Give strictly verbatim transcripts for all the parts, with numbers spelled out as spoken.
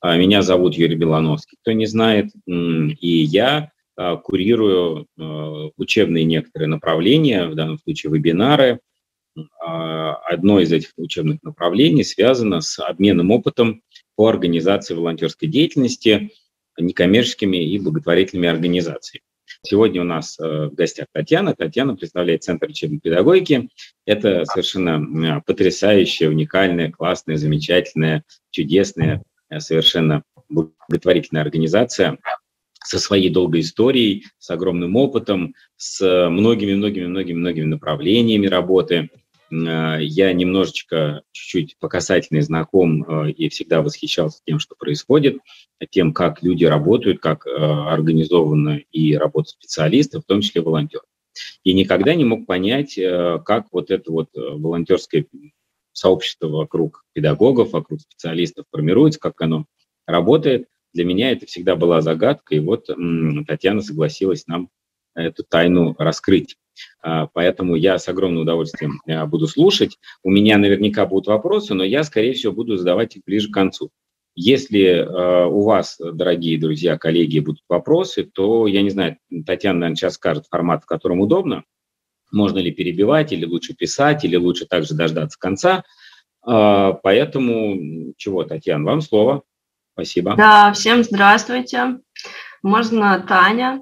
Меня зовут Юрий Белановский, кто не знает, и я курирую учебные некоторые направления, в данном случае вебинары. Одно из этих учебных направлений связано с обменом опытом по организации волонтерской деятельности некоммерческими и благотворительными организациями. Сегодня у нас в гостях Татьяна. Татьяна представляет Центр лечебной педагогики. Это совершенно потрясающая, уникальная, классная, замечательная, чудесная, совершенно благотворительная организация со своей долгой историей, с огромным опытом, с многими-многими-многими-многими направлениями работы. Я немножечко, чуть-чуть по касательной знаком и всегда восхищался тем, что происходит, тем, как люди работают, как организованы и работают специалисты, в том числе волонтеры. И никогда не мог понять, как вот это вот волонтерское сообщество вокруг педагогов, вокруг специалистов формируется, как оно работает. Для меня это всегда была загадка, и вот Татьяна согласилась нам эту тайну раскрыть. Поэтому я с огромным удовольствием буду слушать. У меня наверняка будут вопросы, но я, скорее всего, буду задавать их ближе к концу. Если у вас, дорогие друзья, коллеги, будут вопросы, то, я не знаю, Татьяна, наверное, сейчас скажет формат, в котором удобно. Можно ли перебивать, или лучше писать, или лучше также дождаться конца. Поэтому, чего, Татьяна, вам слово. Спасибо. Да, всем здравствуйте. Можно Таня.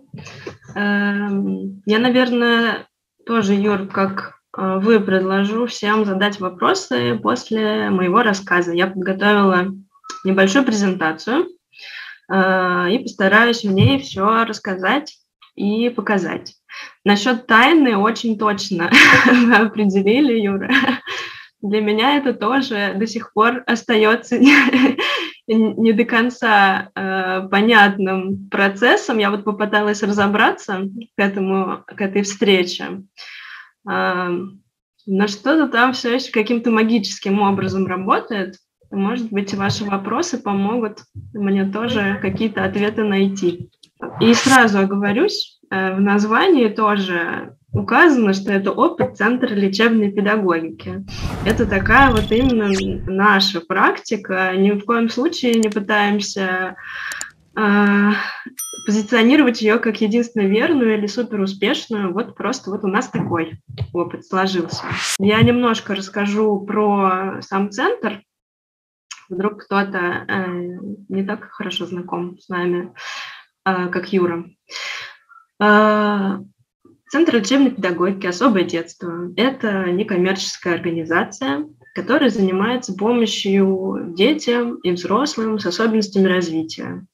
Я, наверное, тоже, Юр, как вы, предложу всем задать вопросы после моего рассказа. Я подготовила небольшую презентацию и постараюсь в ней все рассказать и показать. Насчет тайны очень точно вы определили, Юра. Для меня это тоже до сих пор остается не до конца э, понятным процессом. Я вот попыталась разобраться к этому, к этой встрече. Э, но что-то там все еще каким-то магическим образом работает. Может быть, ваши вопросы помогут мне тоже какие-то ответы найти. И сразу оговорюсь, э, в названии тоже указано, что это опыт Центра лечебной педагогики. Это такая вот именно наша практика. Ни в коем случае не пытаемся э, позиционировать ее как единственно верную или суперуспешную. Вот просто вот у нас такой опыт сложился. Я немножко расскажу про сам центр. Вдруг кто-то э, не так хорошо знаком с нами, э, как Юра. Э, Центр лечебной педагогики «Особое детство» – это некоммерческая организация, которая занимается помощью детям и взрослым с особенностями развития.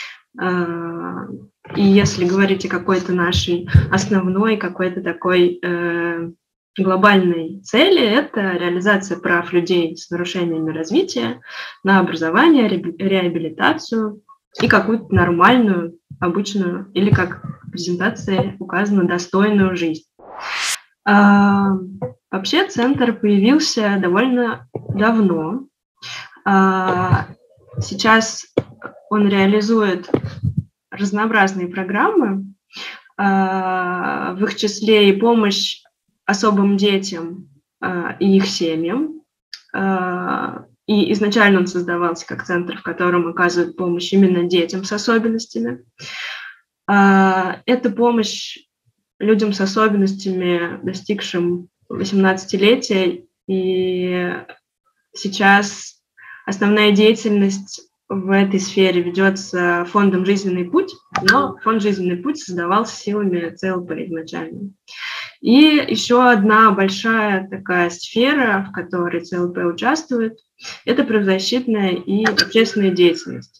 И если говорить о какой-то нашей основной, какой-то такой э, глобальной цели, это реализация прав людей с нарушениями развития на образование, реабилитацию и какую-то нормальную, обычную, или как в презентации указано, достойную жизнь. А, вообще центр появился довольно давно. А, сейчас он реализует разнообразные программы, а, в их числе и помощь особым детям а, и их семьям. А, И изначально он создавался как центр, в котором оказывают помощь именно детям с особенностями. Это помощь людям с особенностями, достигшим восемнадцатилетия. И сейчас основная деятельность в этой сфере ведется фондом «Жизненный путь», но фонд «Жизненный путь» создавался силами цэ эл пэ изначально. И еще одна большая такая сфера, в которой цэ эл пэ участвует, это правозащитная и общественная деятельность.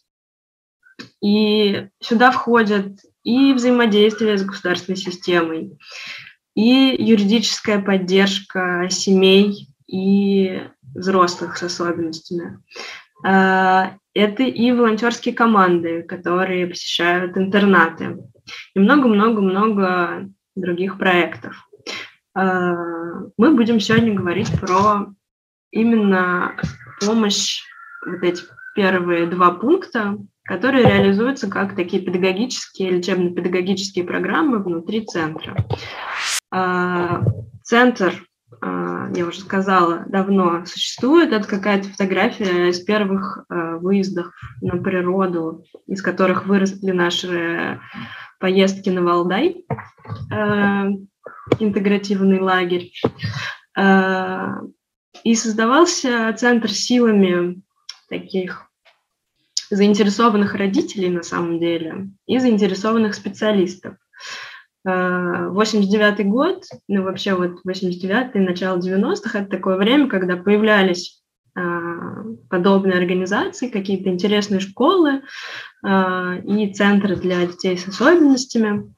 И сюда входят и взаимодействие с государственной системой, и юридическая поддержка семей и взрослых с особенностями. Это и волонтерские команды, которые посещают интернаты, и много-много-много других проектов. Мы будем сегодня говорить про именно помощь, вот эти первые два пункта, которые реализуются как такие педагогические, лечебно-педагогические программы внутри центра. Центр я уже сказала, давно существует. Это какая-то фотография из первых выездов на природу, из которых выросли наши поездки на Валдай, интегративный лагерь. И создавался центр силами таких заинтересованных родителей, на самом деле, и заинтересованных специалистов. восемьдесят девятый год, ну вообще вот восемьдесят девятый, начало девяностых, это такое время, когда появлялись подобные организации, какие-то интересные школы и центры для детей с особенностями.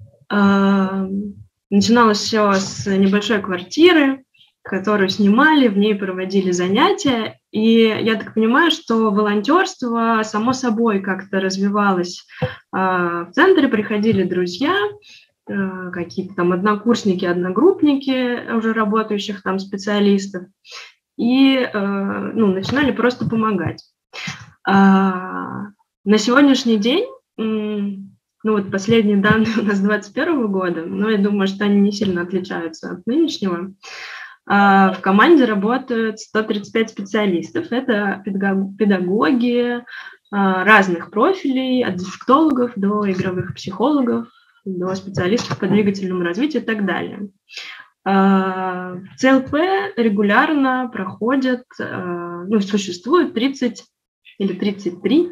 Начиналось все с небольшой квартиры, которую снимали, в ней проводили занятия. И я так понимаю, что волонтерство само собой как-то развивалось. В центре приходили друзья, какие-то там однокурсники, одногруппники уже работающих там специалистов, и ну, начинали просто помогать. На сегодняшний день, ну вот последние данные у нас двадцать первого года, но я думаю, что они не сильно отличаются от нынешнего. В команде работают сто тридцать пять специалистов. Это педагоги разных профилей, от дефектологов до игровых психологов, до специалистов по двигательному развитию и так далее. В ЦЛП регулярно проходят, ну, существует тридцать или тридцать три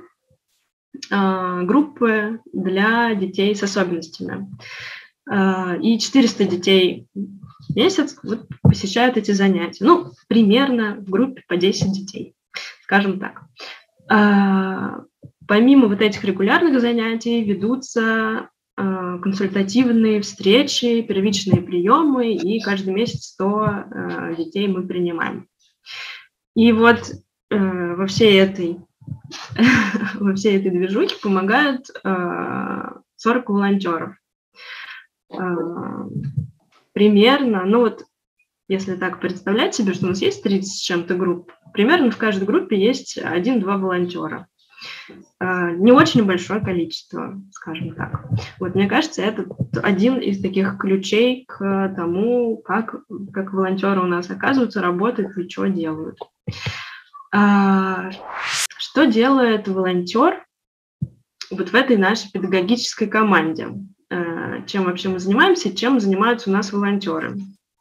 группы для детей с особенностями. И четыреста детей в месяц вот посещают эти занятия. Ну, примерно в группе по десять детей, скажем так. Помимо вот этих регулярных занятий ведутся консультативные встречи, первичные приемы, и каждый месяц сто детей мы принимаем. И вот во всей этой, во всей этой движухе помогают сорок волонтеров. Примерно, ну вот, если так представлять себе, что у нас есть тридцать с чем-то групп, примерно в каждой группе есть один-два волонтера. Не очень большое количество, скажем так. Вот, мне кажется, это один из таких ключей к тому, как, как волонтеры у нас оказываются, работают и что делают. Что делает волонтер вот в этой нашей педагогической команде? Чем вообще мы занимаемся, чем занимаются у нас волонтеры?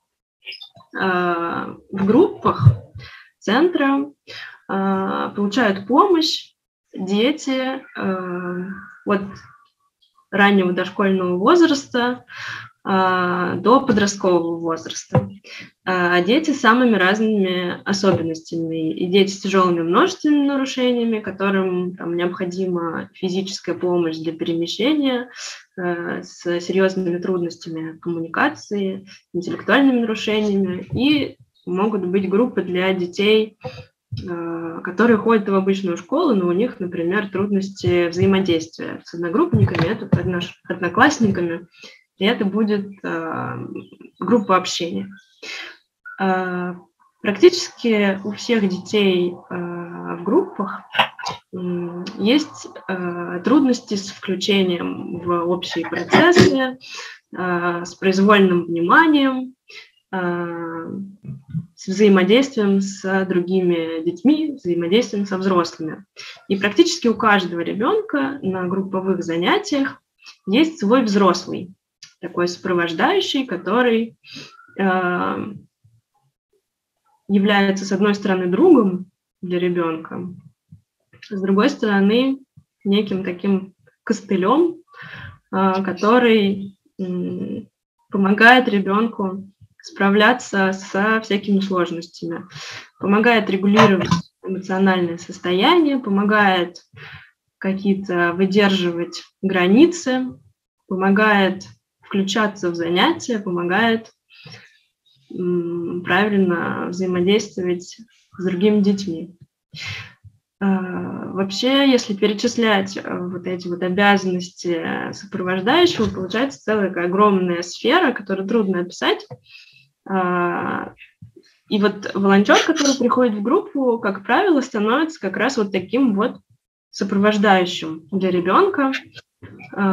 В группах центра получают помощь дети э, от раннего дошкольного возраста э, до подросткового возраста. Э, дети с самыми разными особенностями. И дети с тяжелыми множественными нарушениями, которым там, необходима физическая помощь для перемещения, э, с серьезными трудностями коммуникации, интеллектуальными нарушениями. И могут быть группы для детей, которые ходят в обычную школу, но у них, например, трудности взаимодействия с одногруппниками, это одноклассниками, и это будет э, группа общения. Э, практически у всех детей э, в группах э, есть э, трудности с включением в общие процессы, э, с произвольным вниманием, э, с взаимодействием с другими детьми, взаимодействием со взрослыми. И практически у каждого ребенка на групповых занятиях есть свой взрослый, такой сопровождающий, который э, является, с одной стороны, другом для ребенка, с другой стороны, неким таким костылем, э, который э, помогает ребенку справляться со всякими сложностями, помогает регулировать эмоциональное состояние, помогает какие-то выдерживать границы, помогает включаться в занятия, помогает м, правильно взаимодействовать с другими детьми. Вообще, если перечислять вот эти вот обязанности сопровождающего, получается целая такая огромная сфера, которую трудно описать. И вот волонтер, который приходит в группу, как правило, становится как раз вот таким вот сопровождающим для ребенка,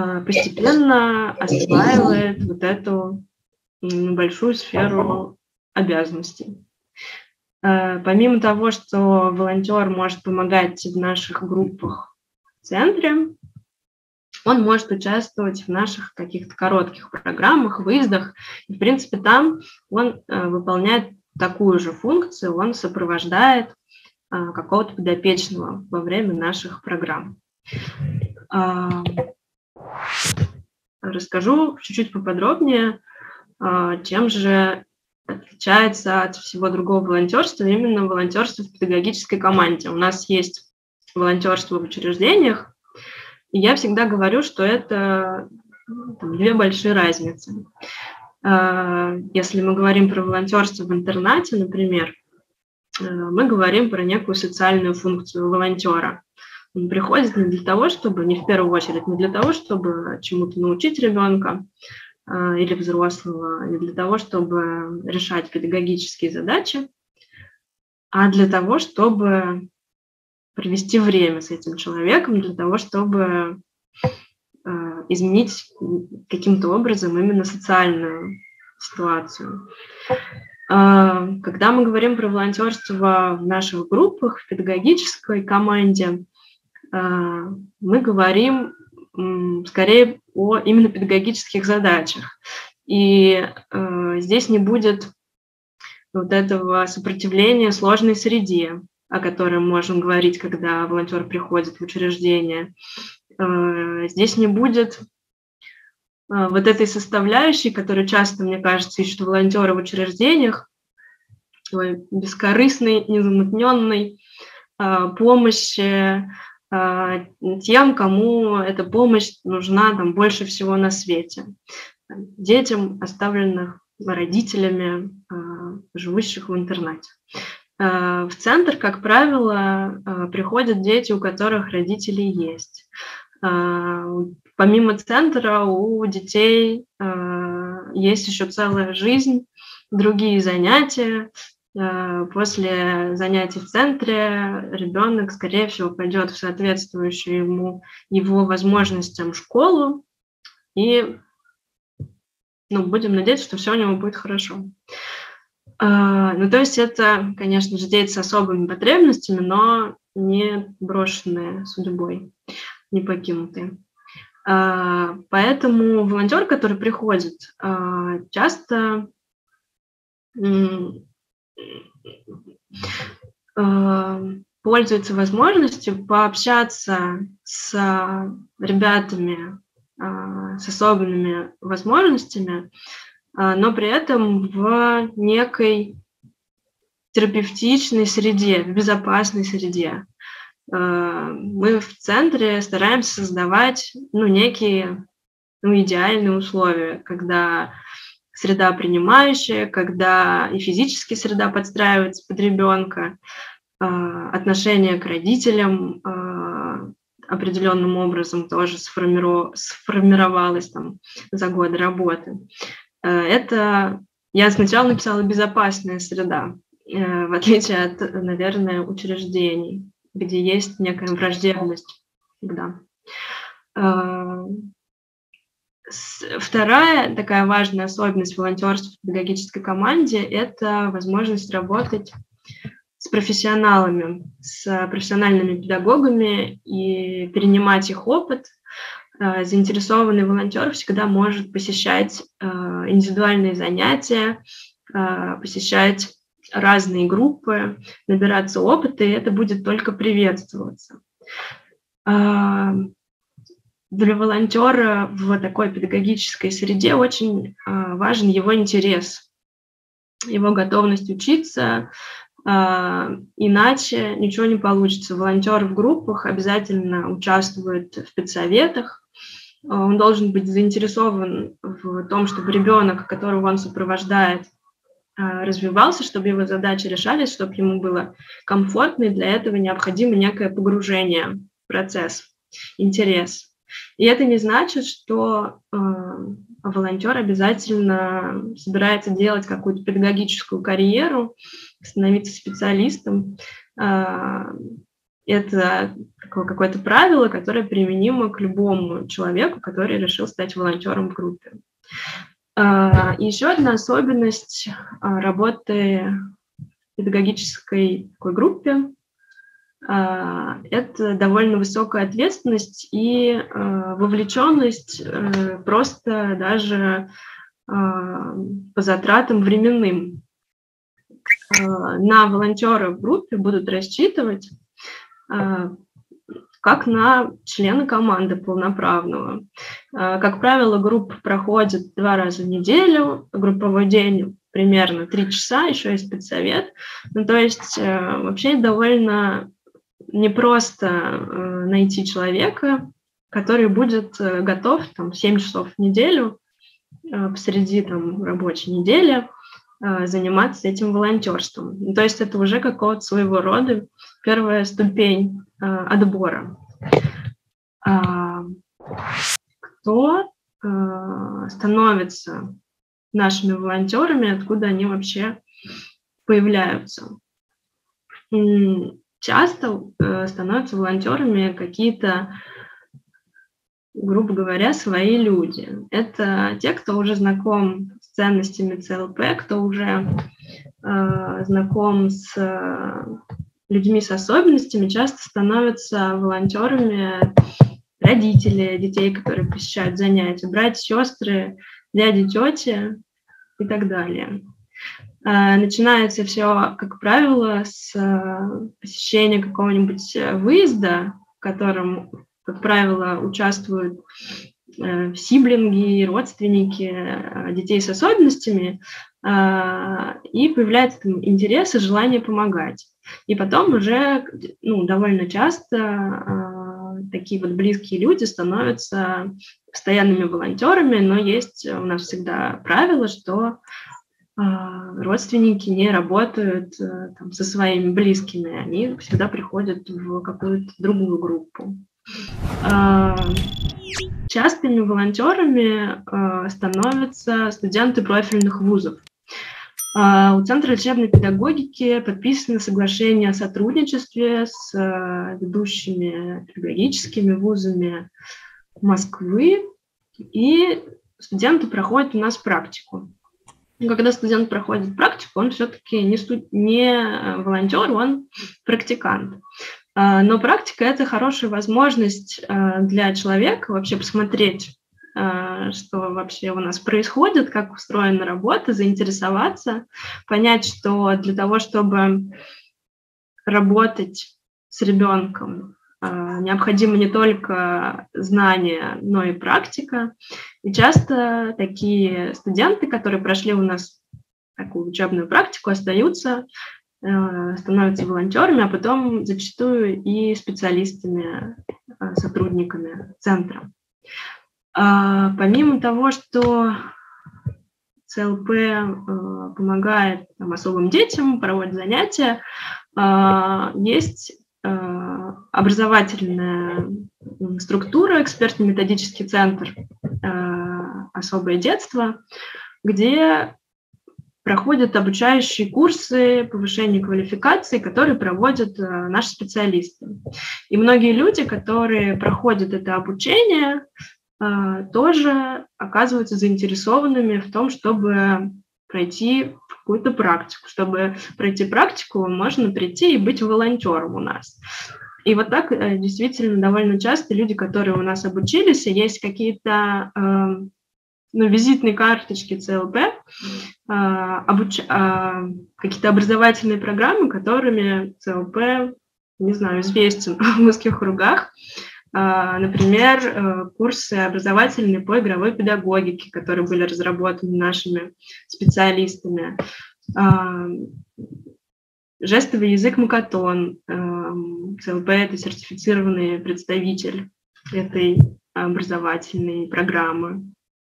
постепенно осваивает вот эту большую сферу обязанностей. Помимо того, что волонтер может помогать в наших группах в центре, он может участвовать в наших каких-то коротких программах, выездах. И, в принципе, там он выполняет такую же функцию, он сопровождает какого-то подопечного во время наших программ. Расскажу чуть-чуть поподробнее, чем же отличается от всего другого волонтерства именно волонтерство в педагогической команде. У нас есть волонтерство в учреждениях, и я всегда говорю, что это там, две большие разницы. Если мы говорим про волонтерство в интернате, например, мы говорим про некую социальную функцию волонтера. Он приходит не для того, чтобы, не в первую очередь, не для того, чтобы чему-то научить ребенка э, или взрослого, не для того, чтобы решать педагогические задачи, а для того, чтобы провести время с этим человеком, для того, чтобы э, изменить каким-то образом именно социальную ситуацию. Э, когда мы говорим про волонтерство в наших группах, в педагогической команде, мы говорим скорее о именно педагогических задачах. И э, здесь не будет вот этого сопротивления сложной среде, о котором можем говорить, когда волонтер приходит в учреждение. Э, здесь не будет э, вот этой составляющей, которую часто, мне кажется, ищут волонтеры в учреждениях, бескорыстной, незамутненной э, помощи тем, кому эта помощь нужна там, больше всего на свете. Детям, оставленных родителями, живущих в интернате. В центр, как правило, приходят дети, у которых родители есть. Помимо центра у детей есть еще целая жизнь, другие занятия. После занятий в центре ребенок, скорее всего, пойдет в соответствующую ему его возможностям школу, и ну, будем надеяться, что все у него будет хорошо. Ну, то есть это, конечно же, дети с особыми потребностями, но не брошенные судьбой, не покинутые. Поэтому волонтер, который приходит, часто пользуется возможностью пообщаться с ребятами с особенными возможностями, но при этом в некой терапевтичной среде, в безопасной среде. Мы в центре стараемся создавать ну, некие ну, идеальные условия, когда среда принимающая, когда и физически среда подстраивается под ребенка, отношение к родителям определенным образом тоже сформировалось там, за годы работы. Это я сначала написала «безопасная среда», в отличие от, наверное, учреждений, где есть некая враждебность всегда. Вторая такая важная особенность волонтерства в педагогической команде – это возможность работать с профессионалами, с профессиональными педагогами и перенимать их опыт. Заинтересованный волонтер всегда может посещать индивидуальные занятия, посещать разные группы, набираться опыта, и это будет только приветствоваться. Для волонтера в такой педагогической среде очень важен его интерес, его готовность учиться, иначе ничего не получится. Волонтер в группах обязательно участвует в педсоветах, он должен быть заинтересован в том, чтобы ребенок, которого он сопровождает, развивался, чтобы его задачи решались, чтобы ему было комфортно, и для этого необходимо некое погружение в процесс, интерес. И это не значит, что э, волонтер обязательно собирается делать какую-то педагогическую карьеру, становиться специалистом. Э, это какое-то правило, которое применимо к любому человеку, который решил стать волонтером в группе. А, и еще одна особенность а, работы в педагогической такой группе а, – это довольно высокая ответственность и а, вовлеченность а, просто даже а, по затратам временным. А, на волонтеров в группе будут рассчитывать а, как на члена команды полноправного. Как правило, группа проходит два раза в неделю, групповой день примерно три часа, еще и спецсовет. Ну, то есть вообще довольно непросто найти человека, который будет готов там, семь часов в неделю посреди там, рабочей недели заниматься этим волонтерством. Ну, то есть это уже какого-то своего рода первая ступень э, отбора. А, кто э, становится нашими волонтерами, откуда они вообще появляются? Часто э, становятся волонтерами какие-то, грубо говоря, свои люди. Это те, кто уже знаком с ценностями ЦЛП, кто уже э, знаком с э, людьми с особенностями, часто становятся волонтерами родители детей, которые посещают занятия, братья, сестры, дяди, тети и так далее. Э, начинается все, как правило, с э, посещения какого-нибудь выезда, в котором, как правило, участвуют э, сиблинги, родственники э, детей с особенностями, э, и появляется там, интерес и желание помогать. И потом уже ну, довольно часто э, такие вот близкие люди становятся постоянными волонтерами, но есть у нас всегда правило, что э, родственники не работают э, там, со своими близкими, они всегда приходят в какую-то другую группу. Частыми волонтерами становятся студенты профильных вузов. У Центра лечебной педагогики подписано соглашение о сотрудничестве с ведущими педагогическими вузами Москвы, и студенты проходят у нас практику. Когда студент проходит практику, он все-таки не, студ... не волонтер, он практикант. Но практика – это хорошая возможность для человека вообще посмотреть, что вообще у нас происходит, как устроена работа, заинтересоваться, понять, что для того, чтобы работать с ребенком, необходимо не только знания, но и практика. И часто такие студенты, которые прошли у нас такую учебную практику, остаются, становятся волонтерами, а потом зачастую и специалистами, сотрудниками центра. Помимо того, что ЦЛП помогает там, особым детям, проводит занятия, есть образовательная структура, экспертно-методический центр «Особое детство», где проходят обучающие курсы повышения квалификации, которые проводят э, наши специалисты. И многие люди, которые проходят это обучение, э, тоже оказываются заинтересованными в том, чтобы пройти какую-то практику. Чтобы пройти практику, можно прийти и быть волонтером у нас. И вот так э, действительно довольно часто люди, которые у нас обучились, есть какие-то э, ну, визитные карточки ЦЛП, э, обуч... э, какие-то образовательные программы, которыми ЦЛП, не знаю, известен в узких кругах. Э, например, э, курсы образовательные по игровой педагогике, которые были разработаны нашими специалистами. Э, жестовый язык Макатон. Э, ЦЛП – это сертифицированный представитель этой образовательной программы.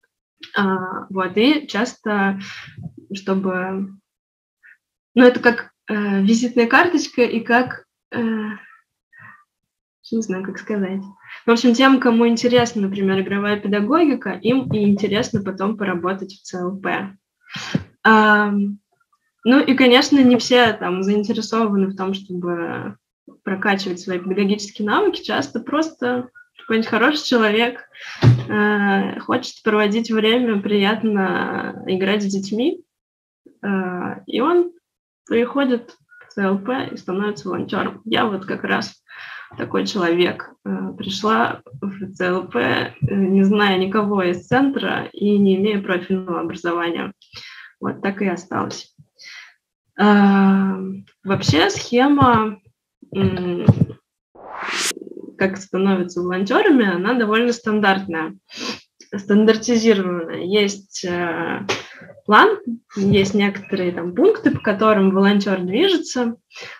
А, вот, и часто, чтобы... Ну, это как э, визитная карточка и как... Э, не знаю, как сказать. В общем, тем, кому интересна, например, игровая педагогика, им и интересно потом поработать в ЦЛП. А, ну, и, конечно, не все там заинтересованы в том, чтобы прокачивать свои педагогические навыки. Часто просто какой-нибудь хороший человек, э, хочет проводить время, приятно играть с детьми, э, и он приходит в ЦЛП и становится волонтером. Я вот как раз такой человек. Э, пришла в ЦЛП, э, не зная никого из центра и не имея профильного образования. Вот так и осталась. Э, вообще схема, э, как становятся волонтерами, она довольно стандартная, стандартизированная. Есть э, план, есть некоторые там пункты, по которым волонтер движется,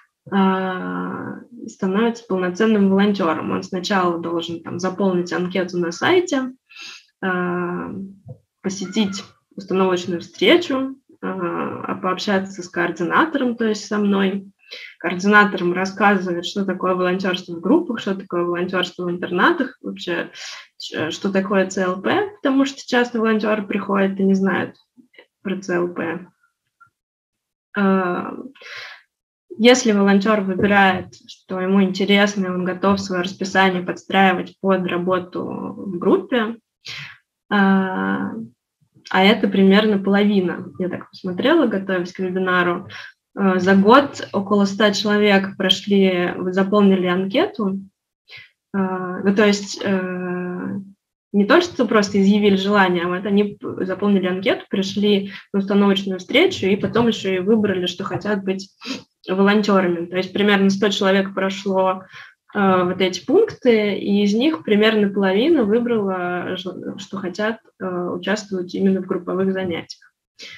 э, становится полноценным волонтером. Он сначала должен там заполнить анкету на сайте, э, посетить установочную встречу, э, пообщаться с координатором, то есть со мной. Координаторам рассказывает, что такое волонтерство в группах, что такое волонтерство в интернатах, вообще, что такое ЦЛП, потому что часто волонтеры приходят и не знают про ЦЛП. Если волонтер выбирает, что ему интересно, и он готов свое расписание подстраивать под работу в группе, а это примерно половина, я так посмотрела, готовясь к вебинару, за год около ста человек прошли, заполнили анкету. Ну, то есть не то, что просто изъявили желание, а вот они заполнили анкету, пришли на установочную встречу и потом еще и выбрали, что хотят быть волонтерами. То есть примерно сто человек прошло вот эти пункты, и из них примерно половина выбрала, что хотят участвовать именно в групповых занятиях.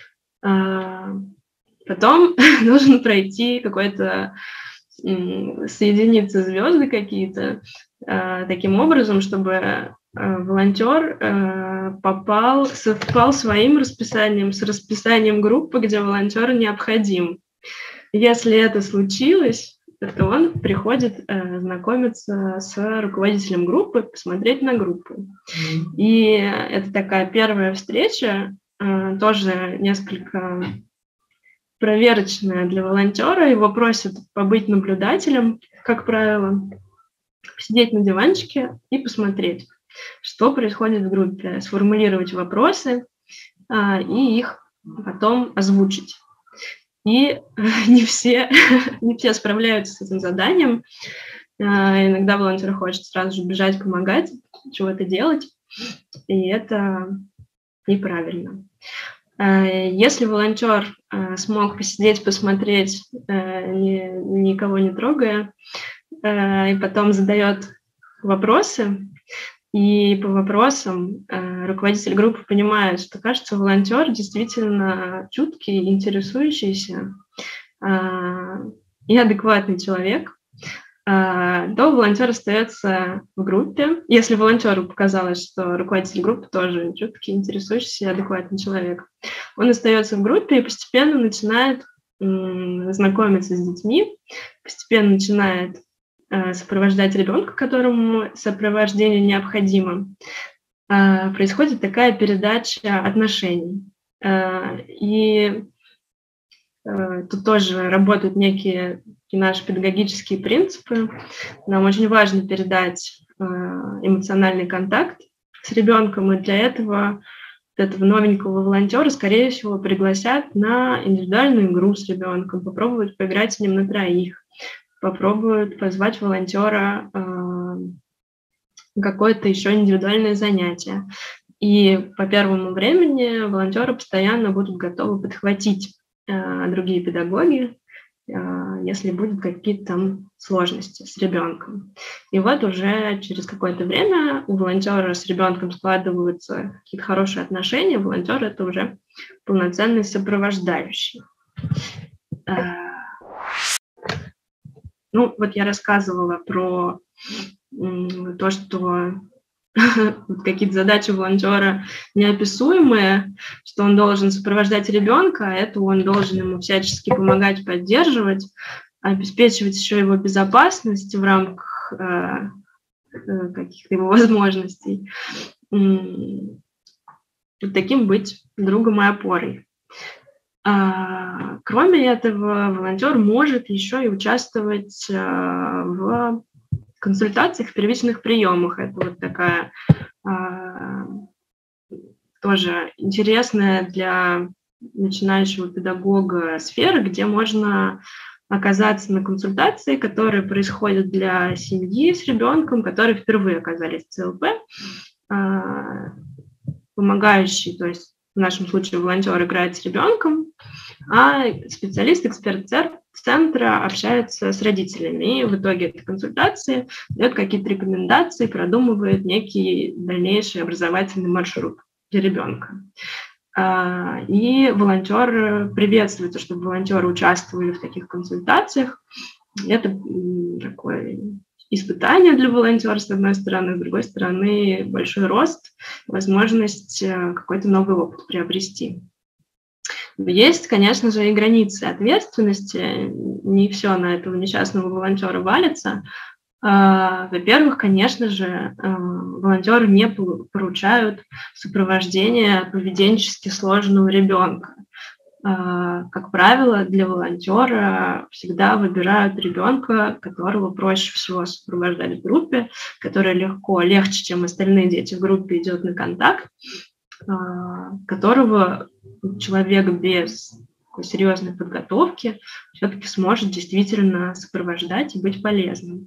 Потом нужно пройти какой-то, соединиться звезды какие-то, э, таким образом, чтобы э, волонтер э, попал, совпал своим расписанием с расписанием группы, где волонтер необходим. Если это случилось, то он приходит э, знакомиться с руководителем группы, посмотреть на группу. Mm-hmm. И это такая первая встреча, э, тоже несколько... проверочная для волонтера, его просят побыть наблюдателем, как правило, сидеть на диванчике и посмотреть, что происходит в группе, сформулировать вопросы а, и их потом озвучить. И не все, не все справляются с этим заданием. А, иногда волонтер хочет сразу же бежать, помогать, чего-то делать, и это неправильно. Если волонтер смог посидеть, посмотреть, никого не трогая, и потом задает вопросы, и по вопросам руководитель группы понимает, что, кажется, волонтер действительно чуткий, интересующийся и адекватный человек, то волонтер остается в группе. Если волонтеру показалось, что руководитель группы тоже чуткий, интересующийся и адекватный человек, он остается в группе и постепенно начинает м, знакомиться с детьми, постепенно начинает э, сопровождать ребенка, которому сопровождение необходимо. Э, происходит такая передача отношений. Э, и э, тут тоже работают некие наши педагогические принципы. Нам очень важно передать э, эмоциональный контакт с ребенком, и для этого этого новенького волонтера, скорее всего, пригласят на индивидуальную игру с ребенком, попробуют поиграть с ним на троих, попробуют позвать волонтера э, на какое-то еще индивидуальное занятие. И по первому времени волонтеры постоянно будут готовы подхватить э, другие педагоги, если будут какие-то там сложности с ребенком. И вот уже через какое-то время у волонтера с ребенком складываются какие-то хорошие отношения, волонтер — это уже полноценный сопровождающий. Ну, вот я рассказывала про то, что какие-то задачи волонтера неописуемые, что он должен сопровождать ребенка, а это он должен ему всячески помогать, поддерживать, обеспечивать еще его безопасность в рамках э, каких-то его возможностей. И таким быть другом и опорой. А, кроме этого, волонтер может еще и участвовать а, в консультациях, в первичных приемах. Это вот такая тоже интересная для начинающего педагога сфера, где можно оказаться на консультации, которые происходят для семьи с ребенком, которые впервые оказались в ЦЛП, помогающий, то есть в нашем случае волонтер играет с ребенком, а специалист, эксперт центра общается с родителями. И в итоге этой консультации дает какие-то рекомендации, продумывает некий дальнейший образовательный маршрут для ребенка. И волонтер приветствуется, чтобы волонтеры участвовали в таких консультациях. Это такое испытание для волонтера, с одной стороны, с другой стороны, большой рост, возможность какой-то новый опыт приобрести. Есть, конечно же, и границы ответственности. Не все на этого несчастного волонтера валится. Во-первых, конечно же, волонтеры не поручают сопровождение поведенчески сложного ребенка. Как правило, для волонтера всегда выбирают ребенка, которого проще всего сопровождать в группе, который легко, легче, чем остальные дети в группе, идет на контакт, которого человек без такой серьезной подготовки все-таки сможет действительно сопровождать и быть полезным.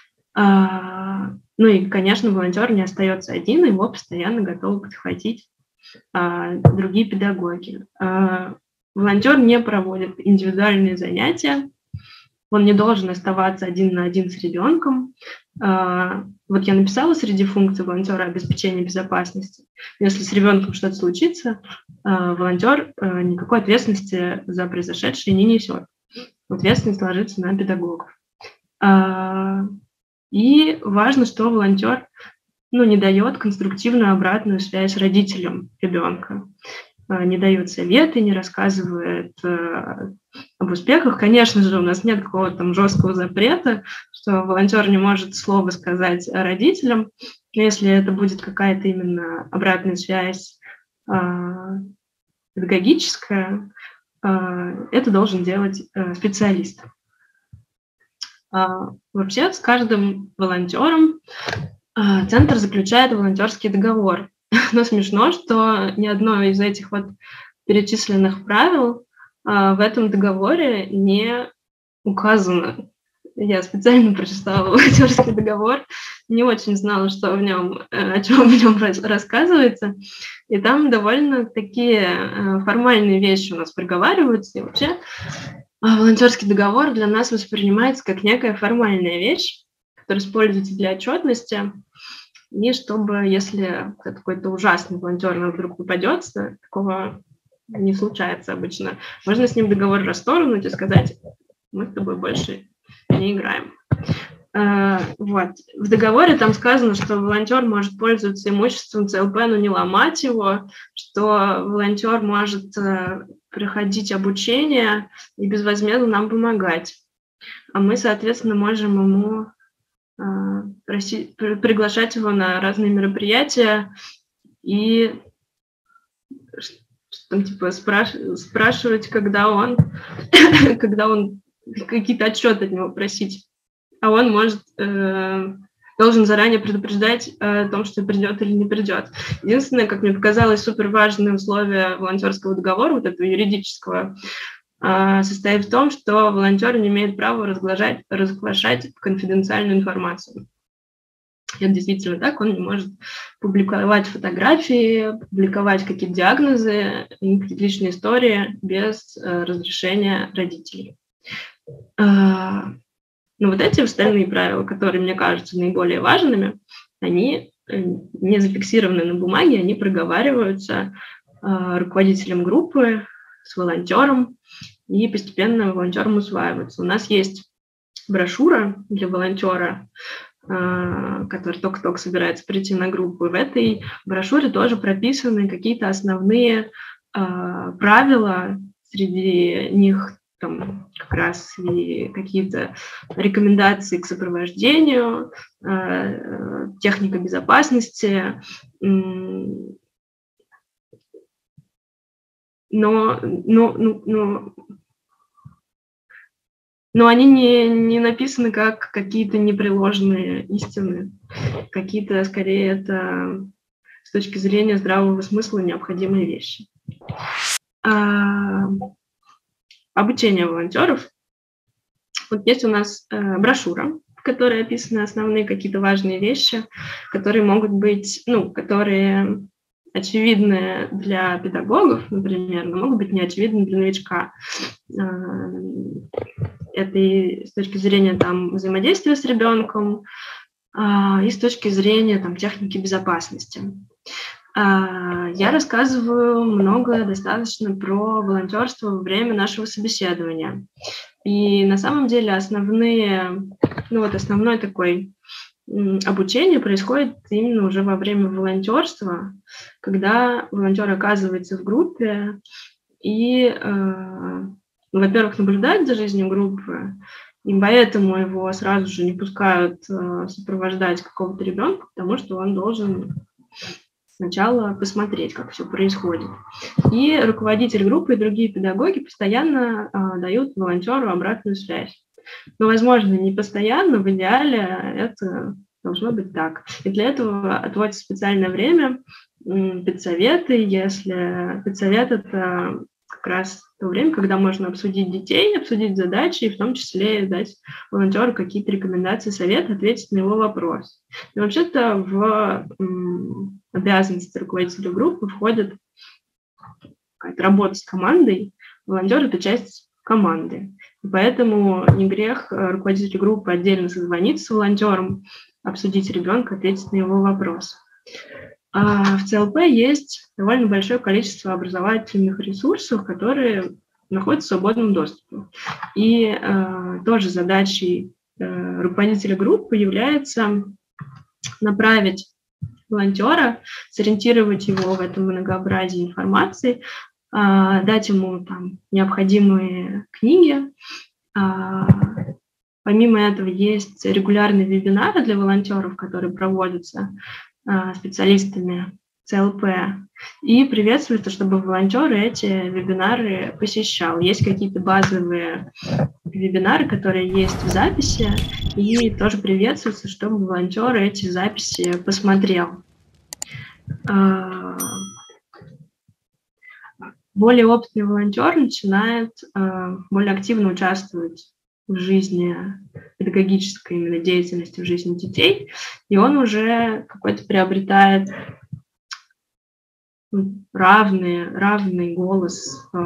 Ну и, конечно, волонтер не остается один, его постоянно готовы подхватить другие педагоги. Волонтер не проводит индивидуальные занятия, он не должен оставаться один на один с ребенком. Вот я написала среди функций волонтера обеспечение безопасности. Если с ребенком что-то случится, волонтер никакой ответственности за произошедшее не несет. Ответственность ложится на педагогов. И важно, что волонтер ну, не дает конструктивную обратную связь родителям ребенка. Не дает советы, не рассказывает э, об успехах. Конечно же, у нас нет какого-то там жесткого запрета, что волонтер не может слова сказать родителям. Но если это будет какая-то именно обратная связь э, педагогическая, э, это должен делать э, специалист. Э, вообще с каждым волонтером э, центр заключает волонтерский договор. Но смешно, что ни одно из этих вот перечисленных правил а, в этом договоре не указано. Я специально прочитала волонтерский договор, не очень знала, что в нем, о чем в нем рассказывается. И там довольно такие формальные вещи у нас проговариваются. И вообще волонтерский договор для нас воспринимается как некая формальная вещь, которая используется для отчетности. И чтобы, если какой-то ужасный волонтер нам вдруг попадется, такого не случается обычно, можно с ним договор расторгнуть и сказать, мы с тобой больше не играем. Вот. В договоре там сказано, что волонтер может пользоваться имуществом ЦЛП, но не ломать его, что волонтер может проходить обучение и безвозмездно нам помогать. А мы, соответственно, можем ему Просить, приглашать его на разные мероприятия и там, типа, спраш, спрашивать, когда он, когда он какие-то отчеты от него просить. А он может, э, должен заранее предупреждать о том, что придет или не придет. Единственное, как мне показалось, супер важное условие волонтерского договора, вот этого юридического, состоит в том, что волонтер не имеет права разглашать, разглашать конфиденциальную информацию. Это действительно так, он не может публиковать фотографии, публиковать какие-то диагнозы, какие-то личные истории без э, разрешения родителей. Э, но вот эти остальные правила, которые мне кажутся наиболее важными, они не зафиксированы на бумаге, они проговариваются э, руководителем группы с волонтером, и постепенно волонтерам усваиваются. У нас есть брошюра для волонтера, который только-только собирается прийти на группу. И в этой брошюре тоже прописаны какие-то основные правила, среди них там как раз и какие-то рекомендации к сопровождению, техника безопасности, но, но, но, но Но они не, не написаны как какие-то непреложные истины. Какие-то, скорее, это с точки зрения здравого смысла необходимые вещи. А, обучение волонтеров. Вот есть у нас э, брошюра, в которой описаны основные какие-то важные вещи, которые могут быть, ну, которые очевидны для педагогов, например, но могут быть не очевидны для новичка. Это и с точки зрения там, взаимодействия с ребенком, и с точки зрения там, техники безопасности. Я рассказываю много достаточно про волонтерство во время нашего собеседования. И на самом деле основные, ну вот основной такой обучение происходит именно уже во время волонтерства, когда волонтер оказывается в группе и, э, во-первых, наблюдает за жизнью группы, и поэтому его сразу же не пускают э, сопровождать какого-то ребенка, потому что он должен сначала посмотреть, как все происходит. И руководитель группы и другие педагоги постоянно э, дают волонтеру обратную связь. Но, возможно, не постоянно, в идеале это должно быть так. И для этого отводится специальное время, педсоветы, если педсовет – это как раз то время, когда можно обсудить детей, обсудить задачи, и в том числе дать волонтеру какие-то рекомендации, советы, ответить на его вопрос. И вообще-то в м, обязанности руководителя группы входит работа с командой. Волонтер – это часть команды. И поэтому не грех руководителю группы отдельно созвониться с волонтером, обсудить ребенка, ответить на его вопрос. А в ЦЛП есть довольно большое количество образовательных ресурсов, которые находятся в свободном доступе. И э, тоже задачей э, руководителя группы является направить волонтера, сориентировать его в этом многообразии информации, э, дать ему там необходимые книги. Э, помимо этого есть регулярные вебинары для волонтеров, которые проводятся специалистами ЦЛП, и приветствуется, чтобы волонтер эти вебинары посещал. Есть какие-то базовые вебинары, которые есть в записи, и тоже приветствуется, чтобы волонтер эти записи посмотрел. Более опытный волонтер начинает более активно участвовать в жизни, педагогической именно деятельности в жизни детей, и он уже какой-то приобретает равный, равный голос э,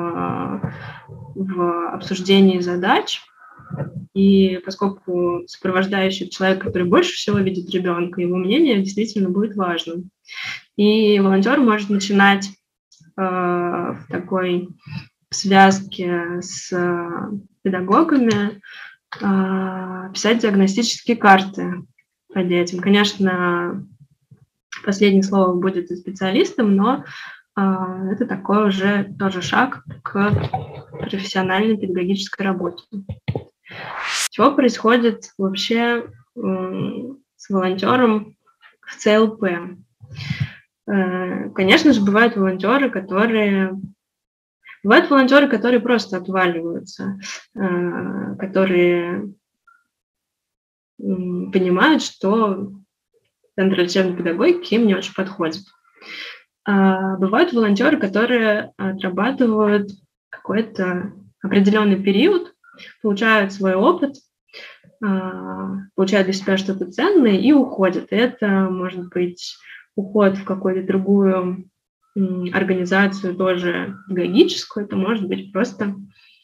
в обсуждении задач. И поскольку сопровождающий человек, который больше всего видит ребенка, его мнение действительно будет важным. И волонтер может начинать э, в такой связке с педагогами э, писать диагностические карты по детям. Конечно, последнее слово будет за специалистом, но э, это такой уже тоже шаг к профессиональной педагогической работе. Что происходит вообще э, с волонтером в ЦЛП? Э, конечно же, бывают волонтеры, которые... Бывают волонтеры, которые просто отваливаются, э, которые э, понимают, что центр лечебной педагогики им не очень подходит. А бывают волонтеры, которые отрабатывают какой-то определенный период, получают свой опыт, получают для себя что-то ценное и уходят. И это может быть уход в какую-то другую организацию, тоже педагогическую, это может быть просто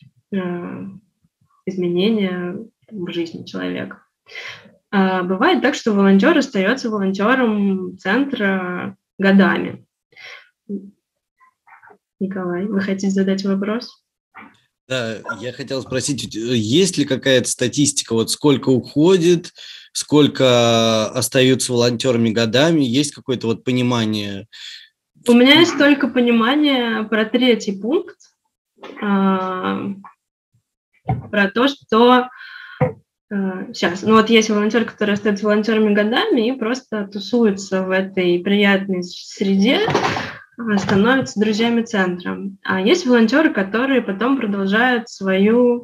изменение в жизни человека. А бывает так, что волонтер остается волонтером центра годами. Николай, вы хотите задать вопрос? Да, я хотел спросить, есть ли какая-то статистика, вот сколько уходит, сколько остаются волонтерами годами, есть какое-то вот понимание? У меня есть только понимание про третий пункт, про то, что сейчас, ну вот есть волонтеры, которые остаются волонтерами годами и просто тусуются в этой приятной среде, становятся друзьями центра. А есть волонтеры, которые потом продолжают свою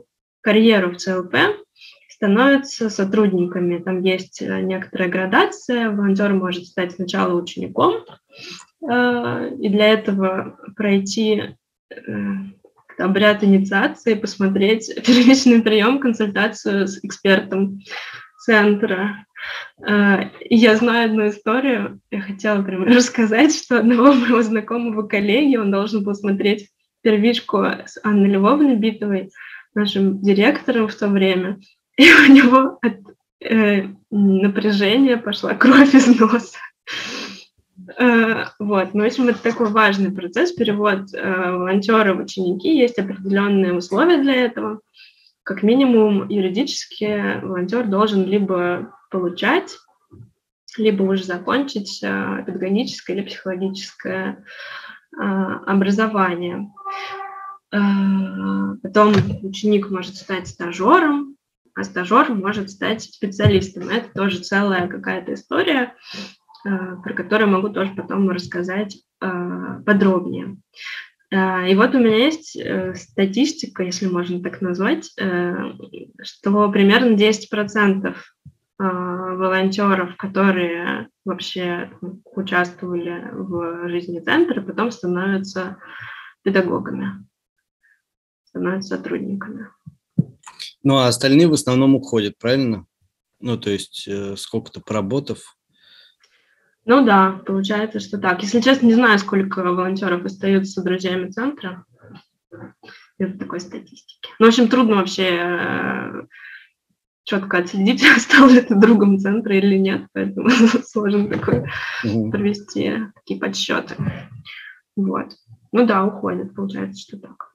карьеру в ЦЛП, становятся сотрудниками. Там есть некоторая градация. Волонтер может стать сначала учеником, и для этого пройти обряд инициации, посмотреть первичный прием, консультацию с экспертом центра. Я знаю одну историю, я хотела прямо рассказать, что одного моего знакомого коллеги, он должен был смотреть первичку с Анной Львовной Битовой, нашим директором в то время, и у него от э, напряжения пошла кровь из носа. Э, вот, ну, в общем, это такой важный процесс, перевод э, волонтера в ученики, есть определенные условия для этого. Как минимум, юридически волонтер должен либо получать, либо уже закончить э, педагогическое или психологическое э, образование. Э, потом ученик может стать стажером, а стажер может стать специалистом. Это тоже целая какая-то история, э, про которую могу тоже потом рассказать э, подробнее. И вот у меня есть статистика, если можно так назвать, что примерно десять процентов волонтеров, которые вообще участвовали в жизни центра, потом становятся педагогами, становятся сотрудниками. Ну, а остальные в основном уходят, правильно? Ну, то есть сколько-то поработав. Ну да, получается, что так. Если честно, не знаю, сколько волонтеров остаются друзьями центра. Нет такой статистики. Ну, в общем, трудно вообще э, четко отследить, стал ли ты другом центра или нет, поэтому сложно такой mm-hmm. провести такие подсчеты. Вот. Ну да, уходят, получается, что так.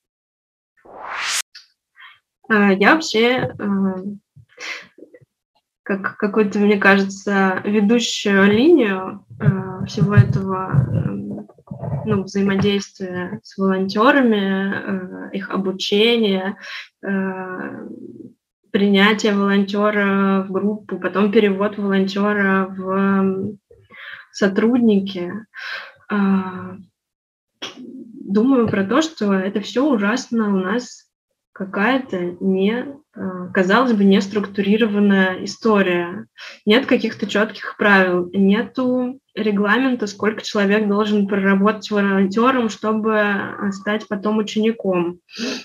Э, я вообще... Э, как какую-то, мне кажется, ведущую линию э, всего этого э, ну, взаимодействия с волонтерами, э, их обучения, э, принятие волонтера в группу, потом перевод волонтера в сотрудники. Э, думаю про то, что это все ужасно у нас какая-то не, казалось бы, не структурированная история. Нет каких-то четких правил, нету регламента, сколько человек должен проработать волонтером, чтобы стать потом учеником.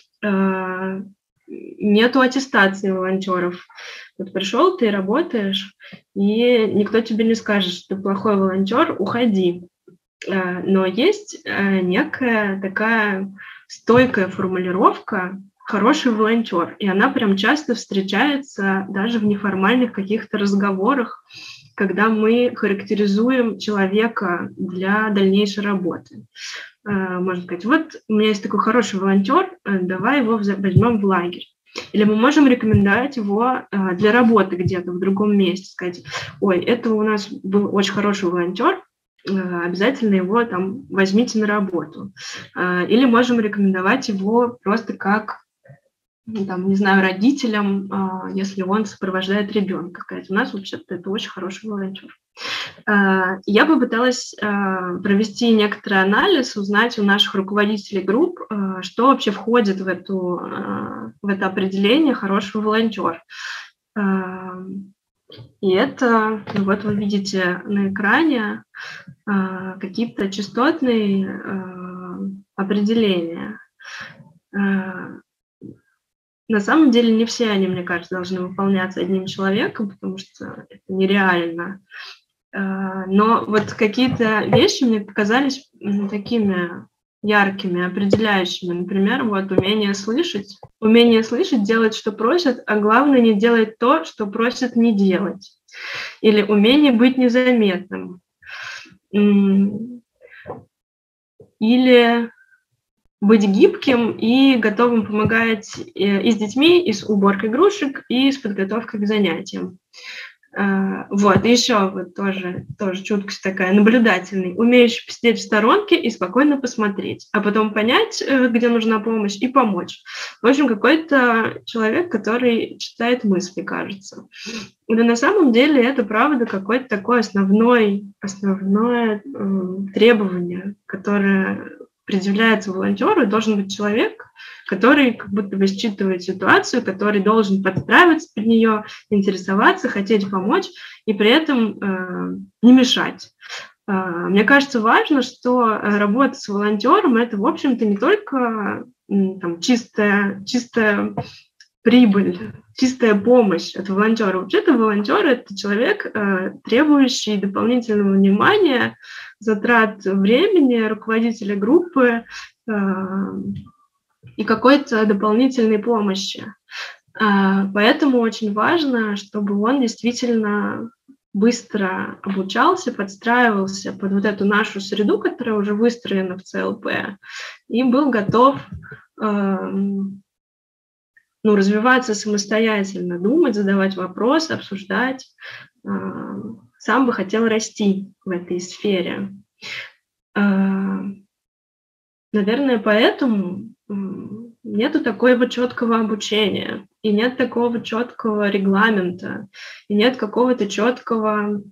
Нету аттестации волонтеров. Вот пришел, ты работаешь, и никто тебе не скажет, что ты плохой волонтер, уходи. Но есть некая такая стойкая формулировка «хороший волонтер», и она прям часто встречается даже в неформальных каких-то разговорах, когда мы характеризуем человека для дальнейшей работы. Можно сказать, вот у меня есть такой хороший волонтер, давай его возьмем в лагерь. Или мы можем рекомендовать его для работы где-то в другом месте, сказать, ой, это у нас был очень хороший волонтер, обязательно его там возьмите на работу. Или можем рекомендовать его просто как, там, не знаю, родителям, если он сопровождает ребенка. Сказать, у нас вообще-то это очень хороший волонтер. Я попыталась провести некоторый анализ, узнать у наших руководителей групп, что вообще входит в, эту, в это определение «хороший волонтер». И это, вот вы видите на экране какие-то частотные определения. На самом деле не все они, мне кажется, должны выполняться одним человеком, потому что это нереально. Но вот какие-то вещи мне показались такими яркими, определяющими. Например, вот умение слышать. Умение слышать, делать, что просят, а главное не делать то, что просят не делать. Или умение быть незаметным. Или быть гибким и готовым помогать и с детьми, и с уборкой игрушек, и с подготовкой к занятиям. Вот, и еще вот тоже, тоже чуткость такая, наблюдательный, умеющий посидеть в сторонке и спокойно посмотреть, а потом понять, где нужна помощь, и помочь. В общем, какой-то человек, который читает мысли, кажется. Но на самом деле это, правда, какое-то такое основное, основное э, требование, которое предъявляется волонтеру, должен быть человек, который как будто бы считывает ситуацию, который должен подстраиваться под нее, интересоваться, хотеть помочь и при этом э, не мешать. Э, мне кажется, важно, что работа с волонтером – это, в общем-то, не только там, чистая, чистая прибыль, чистая помощь от волонтера. Вообще-то волонтер – это человек, э, требующий дополнительного внимания, затрат времени руководителя группы э, и какой-то дополнительной помощи. Э, поэтому очень важно, чтобы он действительно быстро обучался, подстраивался под вот эту нашу среду, которая уже выстроена в ЦЛП, и был готов э, ну, развиваться самостоятельно, думать, задавать вопросы, обсуждать. Сам бы хотел расти в этой сфере. Наверное, поэтому нету такого четкого обучения, и нет такого четкого регламента, и нет какого-то четкого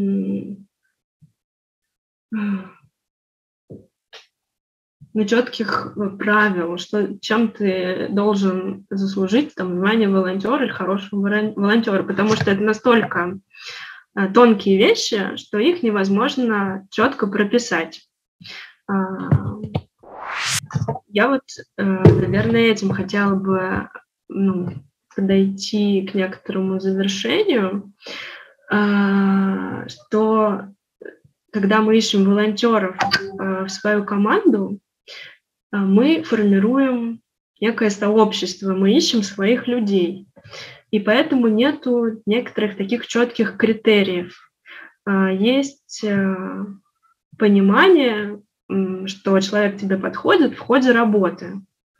ну, четких правил, что, чем ты должен заслужить там, внимание волонтера или хорошего волонтера, потому что это настолько тонкие вещи, что их невозможно четко прописать. Я вот, наверное, этим хотела бы ну, подойти к некоторому завершению, что когда мы ищем волонтеров в свою команду, мы формируем некое сообщество, мы ищем своих людей. И поэтому нету некоторых таких четких критериев. Есть понимание, что человек тебе подходит в ходе работы.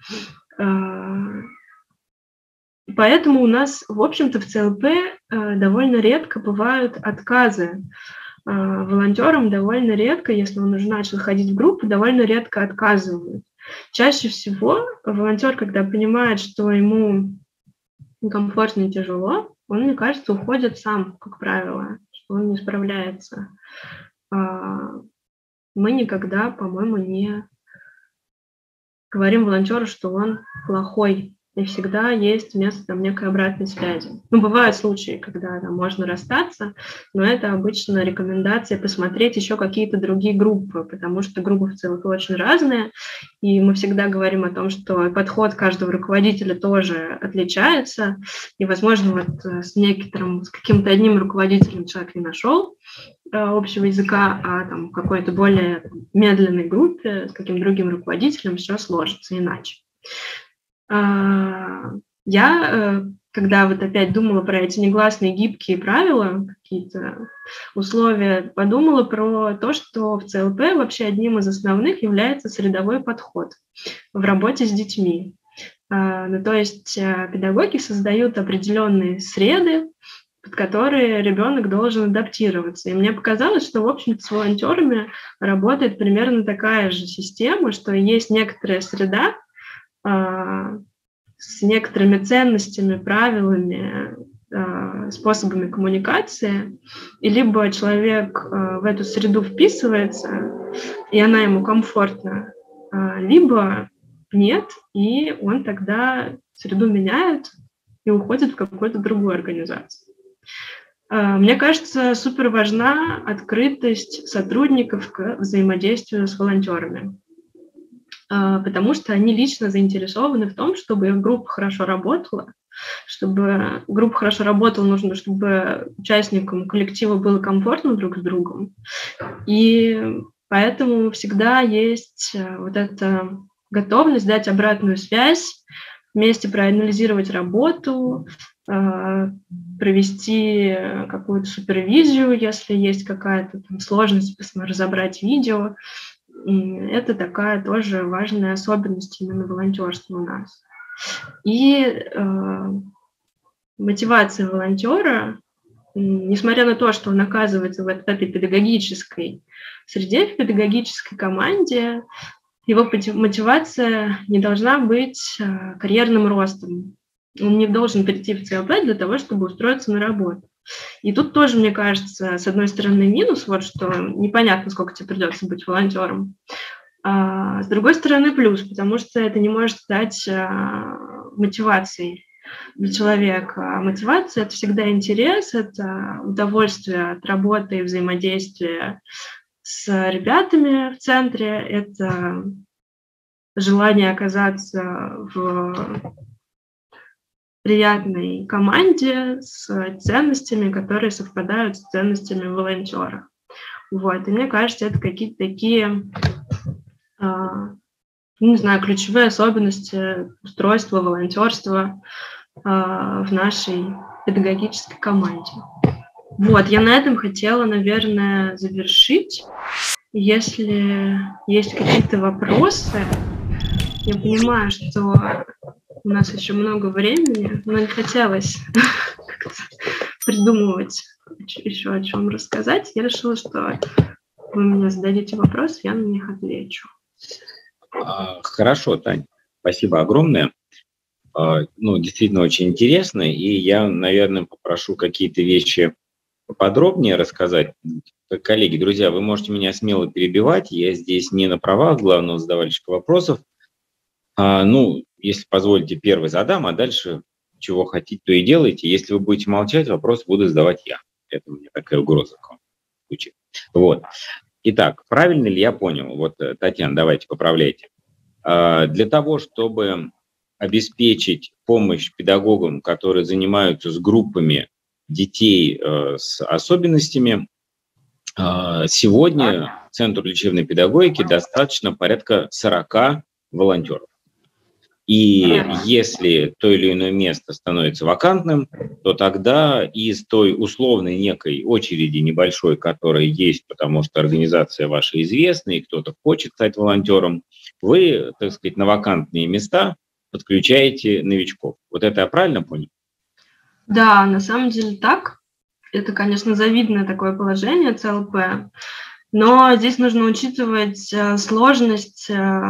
Поэтому у нас, в общем-то, в ЦЛП довольно редко бывают отказы. Волонтерам довольно редко, если он уже начал ходить в группу, довольно редко отказывают. Чаще всего волонтер, когда понимает, что ему комфортно и тяжело, он, мне кажется, уходит сам, как правило, что он не справляется. Мы никогда, по-моему, не говорим волонтеру, что он плохой. И всегда есть место там, некой обратной связи. Ну, бывают случаи, когда там, можно расстаться, но это обычно рекомендация посмотреть еще какие-то другие группы, потому что группы в целом очень разные, и мы всегда говорим о том, что подход каждого руководителя тоже отличается, и, возможно, вот с некоторым, с каким-то одним руководителем человек не нашел общего языка, а там, в какой-то более медленной группе с каким-то другим руководителем все сложится иначе. Я, когда вот опять думала про эти негласные гибкие правила, какие-то условия, подумала про то, что в ЦЛП вообще одним из основных является средовой подход в работе с детьми. Ну, то есть педагоги создают определенные среды, под которые ребенок должен адаптироваться. И мне показалось, что, в общем-то, с волонтерами работает примерно такая же система, что есть некоторая среда, с некоторыми ценностями, правилами, способами коммуникации, и либо человек в эту среду вписывается, и она ему комфортна, либо нет, и он тогда среду меняет и уходит в какую-то другую организацию. Мне кажется, супер важна открытость сотрудников к взаимодействию с волонтерами, потому что они лично заинтересованы в том, чтобы их группа хорошо работала. Чтобы группа хорошо работала, нужно, чтобы участникам коллектива было комфортно друг с другом. И поэтому всегда есть вот эта готовность дать обратную связь, вместе проанализировать работу, провести какую-то супервизию, если есть какая-то там сложность, разобрать видео. Это такая тоже важная особенность именно волонтерства у нас. И э, мотивация волонтера, несмотря на то, что он оказывается в этой педагогической среде, в педагогической команде, его мотивация не должна быть карьерным ростом. Он не должен прийти в ЦЛП для того, чтобы устроиться на работу. И тут тоже, мне кажется, с одной стороны, минус, вот что непонятно, сколько тебе придется быть волонтером, А, с другой стороны, плюс, потому что это не может стать а, мотивацией для человека. А мотивация – это всегда интерес, это удовольствие от работы и взаимодействия с ребятами в центре, это желание оказаться в приятной команде с ценностями, которые совпадают с ценностями волонтера. Вот. И мне кажется, это какие-то такие, не знаю, ключевые особенности устройства волонтерства в нашей педагогической команде. Вот, я на этом хотела, наверное, завершить. Если есть какие-то вопросы, я понимаю, что у нас еще много времени, но не хотелось придумывать еще о чем рассказать. Я решила, что вы мне зададите вопросы, я на них отвечу. Хорошо, Тань, спасибо огромное. Ну, действительно очень интересно, и я, наверное, попрошу какие-то вещи поподробнее рассказать. Коллеги, друзья, вы можете меня смело перебивать, я здесь не на правах главного задавальщика вопросов. А, ну, если позволите, первый задам, а дальше чего хотите, то и делайте. Если вы будете молчать, вопрос буду задавать я. Это у меня такая угроза в случае. Вот. Итак, правильно ли я понял? Вот, Татьяна, давайте поправляйте. А, для того, чтобы обеспечить помощь педагогам, которые занимаются с группами детей э, с особенностями, э, сегодня Центру лечебной педагогики достаточно порядка сорока волонтеров. И если то или иное место становится вакантным, то тогда из той условной некой очереди небольшой, которая есть, потому что организация ваша известна, и кто-то хочет стать волонтером, вы, так сказать, на вакантные места подключаете новичков. Вот это я правильно понял? Да, на самом деле так. Это, конечно, завидное такое положение ЦЛП, но здесь нужно учитывать сложность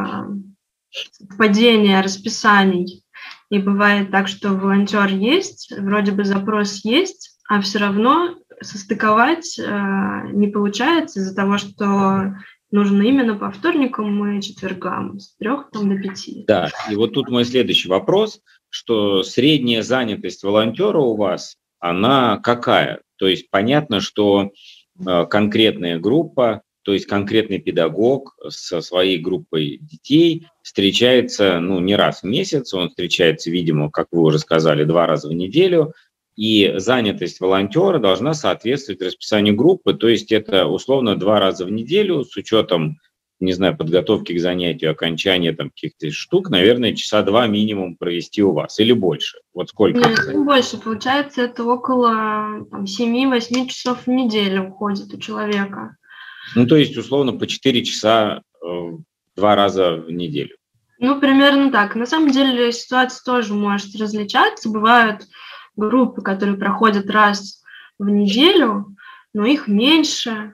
совпадения расписаний. И бывает так, что волонтер есть, вроде бы запрос есть, а все равно состыковать не получается из-за того, что нужно именно по вторникам и четвергам, с трех там, до пяти. Да, и вот тут мой следующий вопрос, что средняя занятость волонтера у вас, она какая? То есть понятно, что э, конкретная группа, то есть конкретный педагог со своей группой детей встречается, ну, не раз в месяц, он встречается, видимо, как вы уже сказали, два раза в неделю, и занятость волонтера должна соответствовать расписанию группы, то есть это условно два раза в неделю с учетом, не знаю, подготовки к занятию, окончания там каких-то штук, наверное, часа два минимум провести у вас или больше. Вот сколько? Нет, больше. Получается, это около семь-восемь часов в неделю уходит у человека. Ну, то есть, условно, по четыре часа э, два раза в неделю. Ну, примерно так. На самом деле ситуация тоже может различаться. Бывают группы, которые проходят раз в неделю, но их меньше.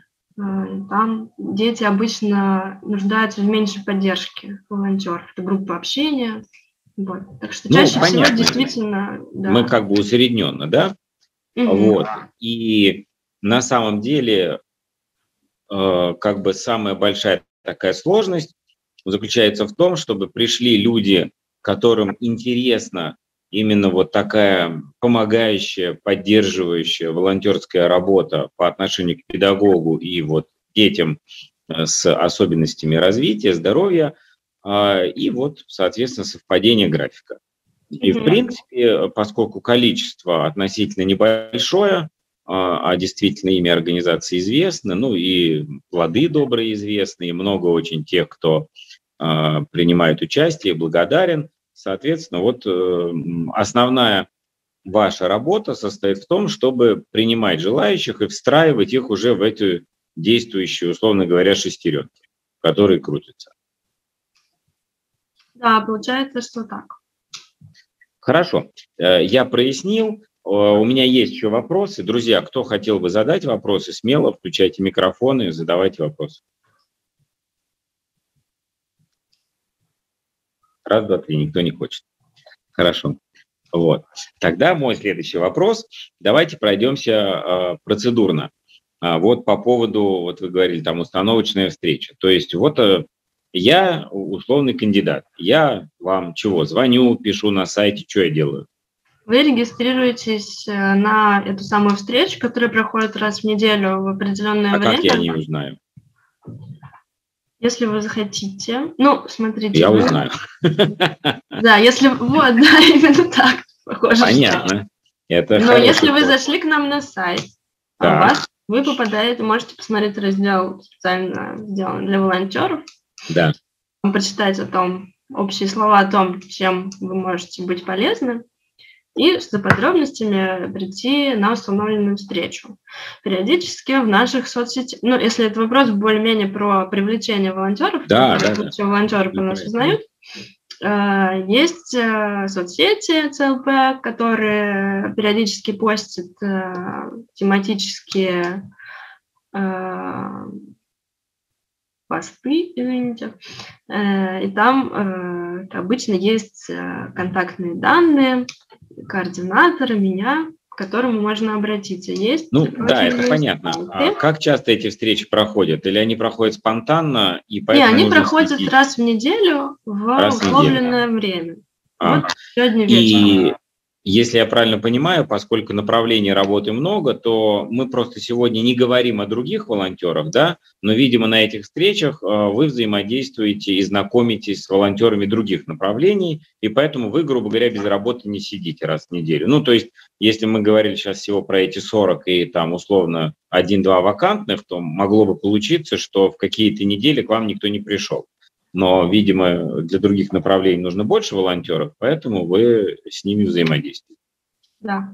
Там дети обычно нуждаются в меньшей поддержке волонтеров. Это группа общения. Вот. Так что чаще ну, всего действительно... Да. Мы как бы усредненно, да? Угу. Вот. И на самом деле э, как бы самая большая такая сложность заключается в том, чтобы пришли люди, которым интересна именно вот такая помогающая, поддерживающая волонтерская работа по отношению к педагогу и вот детям с особенностями развития, здоровья, и вот, соответственно, совпадение графика. И, в принципе, поскольку количество относительно небольшое, а действительно имя организации известно, ну и плоды добрые известны, и много очень тех, кто принимает участие, благодарен, соответственно, вот основная ваша работа состоит в том, чтобы принимать желающих и встраивать их уже в эти действующие, условно говоря, шестеренки, которые крутятся. Да, получается, что так. Хорошо. Я прояснил. У меня есть еще вопросы. Друзья, кто хотел бы задать вопросы, смело включайте микрофоны и задавайте вопросы. Раз, два, три, никто не хочет. Хорошо. Вот. Тогда мой следующий вопрос. Давайте пройдемся э, процедурно. А вот по поводу, вот вы говорили, там установочная встреча. То есть вот э, я условный кандидат. Я вам чего? Звоню, пишу на сайте, что я делаю? Вы регистрируетесь на эту самую встречу, которая проходит раз в неделю в определенное а время. А как я не узнаю? Если вы захотите. Ну, смотрите. Я вы... узнаю. Да, если... Вот, да, именно так. Похоже, понятно. Что... Это Но хороший если вы ход. зашли к нам на сайт, Да. у вас, вы попадаете, можете посмотреть раздел, специально сделан для волонтеров. Да. Прочитать о том, общие слова о том, чем вы можете быть полезны. И за подробностями прийти на установленную встречу. Периодически в наших соцсетях, ну, если это вопрос более-менее про привлечение волонтеров, да, да, да, да. волонтеры по нас узнают, есть соцсети си эл пи, которые периодически постят тематические посты, извините, и там обычно есть контактные данные, координатора, меня, к которому можно обратиться. Есть. Ну да, это понятно. А как часто эти встречи проходят? Или они проходят спонтанно? И поэтому Не, они проходят следить? раз в неделю в раз условленное в время. А. Вот сегодня вечером. И если я правильно понимаю, поскольку направлений работы много, то мы просто сегодня не говорим о других волонтерах, да, но, видимо, на этих встречах вы взаимодействуете и знакомитесь с волонтерами других направлений, и поэтому вы, грубо говоря, без работы не сидите раз в неделю. Ну, то есть, если мы говорили сейчас всего про эти сорок и там условно один-два вакантных, то могло бы получиться, что в какие-то недели к вам никто не пришел. Но, видимо, для других направлений нужно больше волонтеров, поэтому вы с ними взаимодействуете. Да.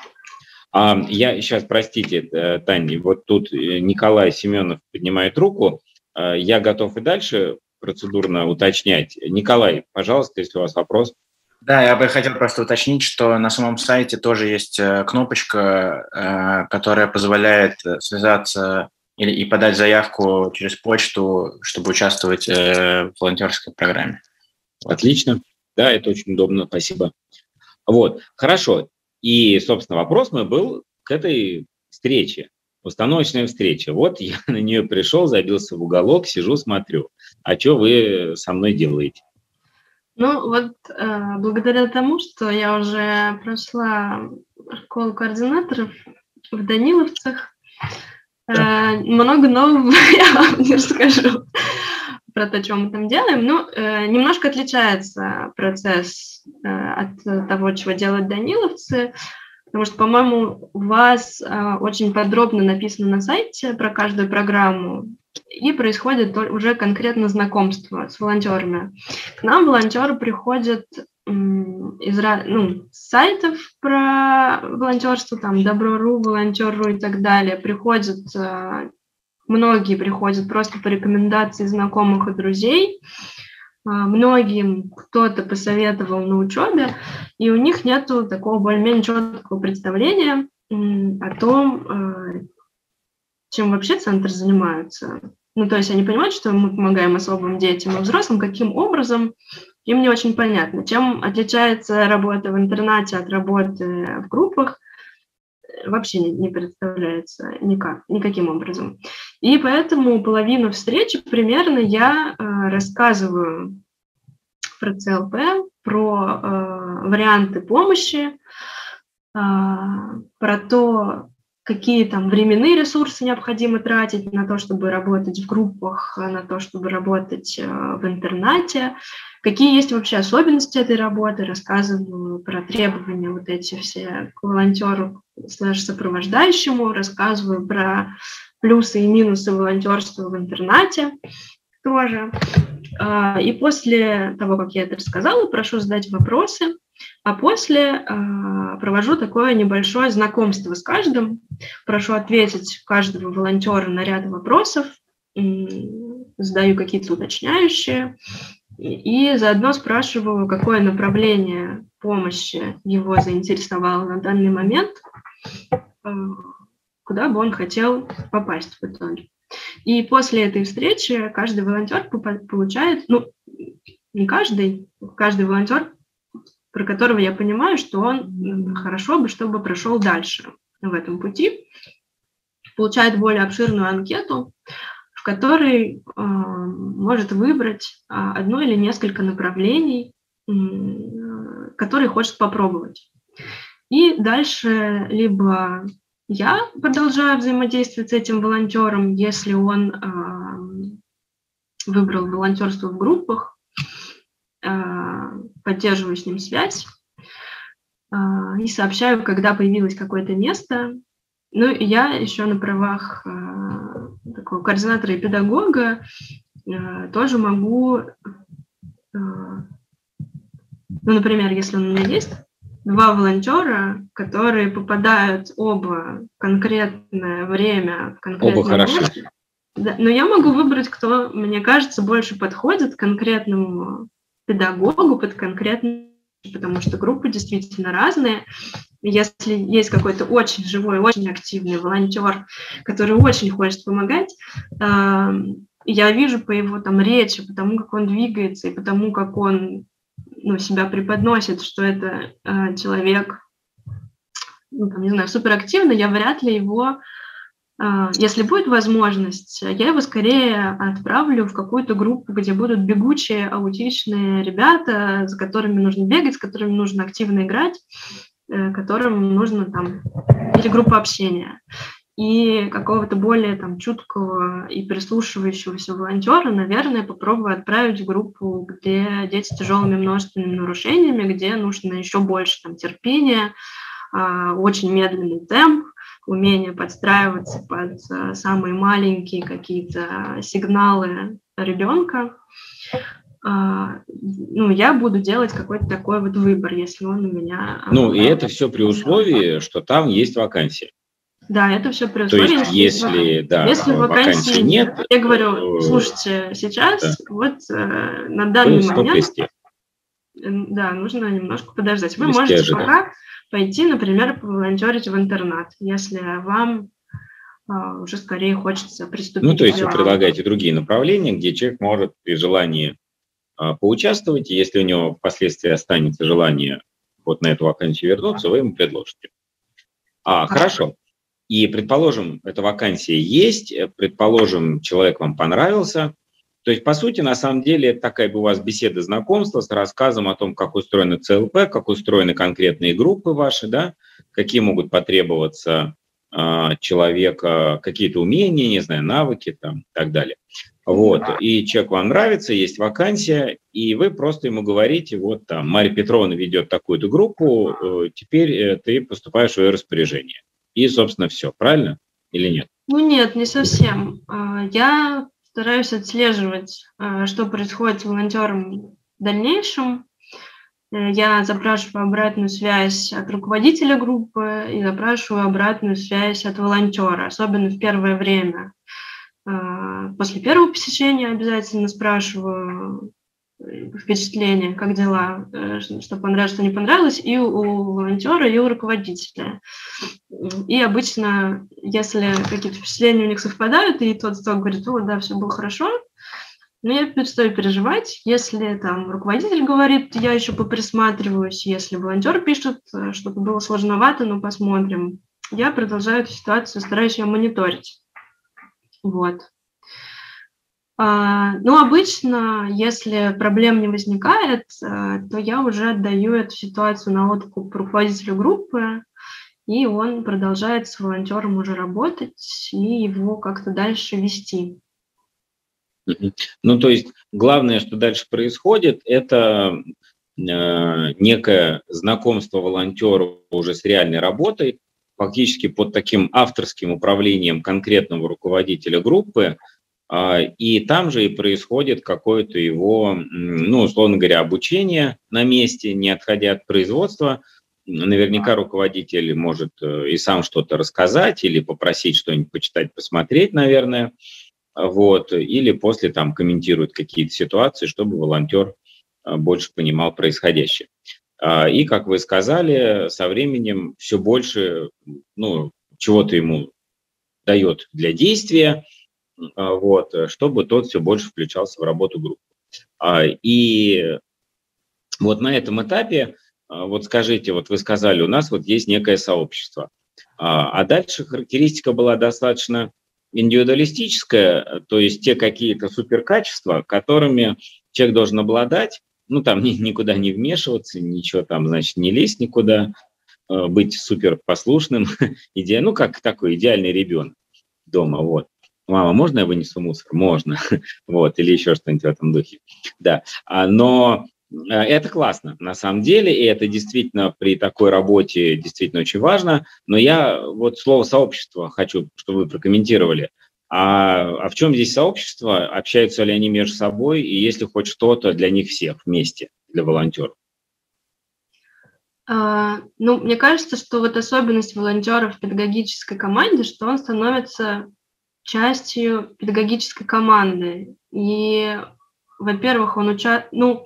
А, я сейчас, простите, Таня, вот тут Николай Семенов поднимает руку. Я готов и дальше процедурно уточнять. Николай, пожалуйста, если у вас вопрос. Да, я бы хотел просто уточнить, что на самом сайте тоже есть кнопочка, которая позволяет связаться или и подать заявку через почту, чтобы участвовать э, в волонтерской программе. Отлично. Да, это очень удобно. Спасибо. Вот, хорошо. И, собственно, вопрос мой был к этой встрече, установочная встреча. Вот я на нее пришел, забился в уголок, сижу, смотрю. А что вы со мной делаете? Ну, вот э, благодаря тому, что я уже прошла школу координаторов в Даниловцах, Э, много нового я вам не расскажу про то, что мы там делаем. Ну, э, немножко отличается процесс э, от того, чего делают даниловцы, потому что, по-моему, у вас э, очень подробно написано на сайте про каждую программу, и происходит уже конкретно знакомство с волонтерами. К нам волонтеры приходят из ну, сайтов про волонтерство, там Добро.ру, Волонтер.ру и так далее, приходят, многие приходят просто по рекомендации знакомых и друзей, многим кто-то посоветовал на учебе, и у них нету такого более-менее четкого представления о том, чем вообще центр занимается. Ну, то есть они понимают, что мы помогаем особым детям и взрослым, каким образом, им не очень понятно. Чем отличается работа в интернате от работы в группах, вообще не, не представляется никак, никаким образом. И поэтому половину встречи примерно я э, рассказываю про цэ эл пэ, про э, варианты помощи, э, про то, какие там временные ресурсы необходимо тратить на то, чтобы работать в группах, на то, чтобы работать э, в интернате, какие есть вообще особенности этой работы, рассказываю про требования вот эти все к волонтеру слэш-сопровождающему, рассказываю про плюсы и минусы волонтерства в интернате тоже. И после того, как я это рассказала, прошу задать вопросы, а после провожу такое небольшое знакомство с каждым, прошу ответить каждого волонтера на ряд вопросов, задаю какие-то уточняющие, и заодно спрашиваю, какое направление помощи его заинтересовало на данный момент, куда бы он хотел попасть в итоге. И после этой встречи каждый волонтер получает, ну, не каждый, каждый волонтер, про которого я понимаю, что он хорошо бы, чтобы прошел дальше в этом пути, получает более обширную анкету, в который э, может выбрать э, одно или несколько направлений, э, которые хочет попробовать. И дальше либо я продолжаю взаимодействовать с этим волонтером, если он э, выбрал волонтерство в группах, э, поддерживаю с ним связь э, и сообщаю, когда появилось какое-то место. Ну, и я еще на правах э, такого координатора и педагога э, тоже могу, э, ну, например, если у меня есть два волонтера, которые попадают оба в конкретное время, в конкретное Оба хорошо. место, да, но я могу выбрать, кто, мне кажется, больше подходит к конкретному педагогу, под конкретный, потому что группы действительно разные. Если есть какой-то очень живой, очень активный волонтер, который очень хочет помогать, э, я вижу по его там речи, по тому, как он двигается, и по тому, как он ну, себя преподносит, что это э, человек, ну, там, не знаю, суперактивный, я вряд ли его, э, если будет возможность, я его скорее отправлю в какую-то группу, где будут бегучие, аутичные ребята, за которыми нужно бегать, с которыми нужно активно играть, которым нужно там, или группа общения. И какого-то более там чуткого и прислушивающегося волонтера, наверное, попробую отправить в группу, где дети с тяжелыми множественными нарушениями, где нужно еще больше там терпения, очень медленный темп, умение подстраиваться под самые маленькие какие-то сигналы ребенка. Ну, я буду делать какой-то такой вот выбор, если он у меня... Ну, и это все при условии, что там есть вакансия. Да, это все при условии. То есть, если, да, если вакансии, вакансии нет... Я говорю, слушайте, сейчас да. вот э, на данный момент... Да, нужно немножко подождать. Вы можете ожидать. Пока пойти, например, поволонтерить в интернат, если вам э, уже скорее хочется приступить. Ну, то есть вы предлагаете другие направления, где человек может при желании поучаствовать, и если у него впоследствии останется желание вот на эту вакансию вернуться, вы ему предложите. А, хорошо. И, предположим, эта вакансия есть, предположим, человек вам понравился. То есть, по сути, на самом деле, это такая бы у вас беседа знакомства с рассказом о том, как устроены ЦЛП, как устроены конкретные группы ваши, да, какие могут потребоваться э, человека, какие-то умения, не знаю, навыки там и так далее. Вот, и человек вам нравится, есть вакансия, и вы просто ему говорите, вот там, Марья Петровна ведет такую-то группу, теперь ты поступаешь в ее распоряжение. И, собственно, все, правильно или нет? Ну нет, не совсем. Я стараюсь отслеживать, что происходит с волонтером в дальнейшем. Я запрашиваю обратную связь от руководителя группы и запрашиваю обратную связь от волонтера, особенно в первое время. После первого посещения обязательно спрашиваю впечатления, как дела, что понравилось, что не понравилось, и у волонтера, и у руководителя. И обычно, если какие-то впечатления у них совпадают, и тот, кто говорит, о, да, все было хорошо, но я перестаю переживать. Если там руководитель говорит, я еще поприсматриваюсь, если волонтер пишет, что-то было сложновато, но посмотрим, я продолжаю эту ситуацию, стараюсь ее мониторить. Вот. А, ну, обычно, если проблем не возникает, то я уже отдаю эту ситуацию на откуп руководителю группы, и он продолжает с волонтером уже работать и его как-то дальше вести. Ну, то есть главное, что дальше происходит, это э, некое знакомство волонтера уже с реальной работой, фактически под таким авторским управлением конкретного руководителя группы, и там же и происходит какое-то его, ну, условно говоря, обучение на месте, не отходя от производства. Наверняка руководитель может и сам что-то рассказать или попросить что-нибудь почитать, посмотреть, наверное, вот, или после там комментирует какие-то ситуации, чтобы волонтер больше понимал происходящее. И, как вы сказали, со временем все больше, ну, чего-то ему дает для действия, вот, чтобы тот все больше включался в работу группы. И вот на этом этапе, вот скажите, вот вы сказали, у нас вот есть некое сообщество, а дальше характеристика была достаточно индивидуалистическое, то есть те какие-то суперкачества, которыми человек должен обладать, ну, там ни, никуда не вмешиваться, ничего там, значит, не лезть никуда, э, быть суперпослушным, иде... ну, как такой идеальный ребенок дома, вот. Мама, можно я вынесу мусор? Можно. Вот, или еще что-нибудь в этом духе. Да, а, но это классно, на самом деле, и это действительно при такой работе действительно очень важно. Но я вот слово «сообщество» хочу, чтобы вы прокомментировали. А, а в чем здесь сообщество? Общаются ли они между собой? И есть ли хоть что-то для них всех вместе, для волонтеров? А, ну, мне кажется, что вот особенность волонтера в педагогической команде, что он становится частью педагогической команды. И, во-первых, он уча... ну,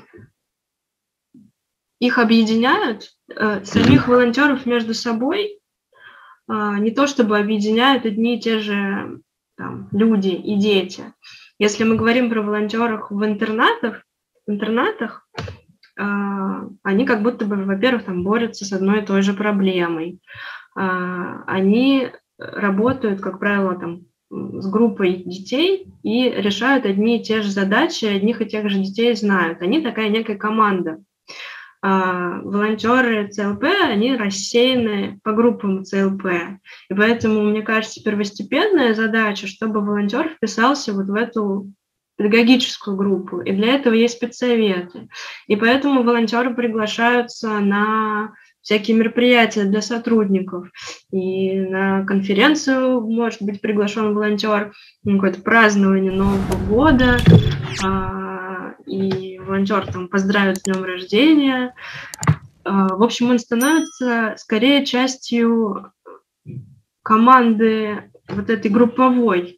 их объединяют, э, самих волонтеров между собой, э, не то чтобы объединяют одни и те же там, люди и дети. Если мы говорим про волонтеров в интернатах, в интернатах э, они как будто бы, во-первых, там борются с одной и той же проблемой. Э, они работают, как правило, там, с группой детей и решают одни и те же задачи, одних и тех же детей знают. Они такая некая команда. А волонтеры ЦЛП, они рассеяны по группам ЦЛП. И поэтому, мне кажется, первостепенная задача, чтобы волонтер вписался вот в эту педагогическую группу. И для этого есть спецсоветы. И поэтому волонтеры приглашаются на всякие мероприятия для сотрудников. И на конференцию может быть приглашен волонтер, на какое-то празднование Нового года, и волонтер там поздравит с днем рождения. В общем, он становится скорее частью команды вот этой групповой.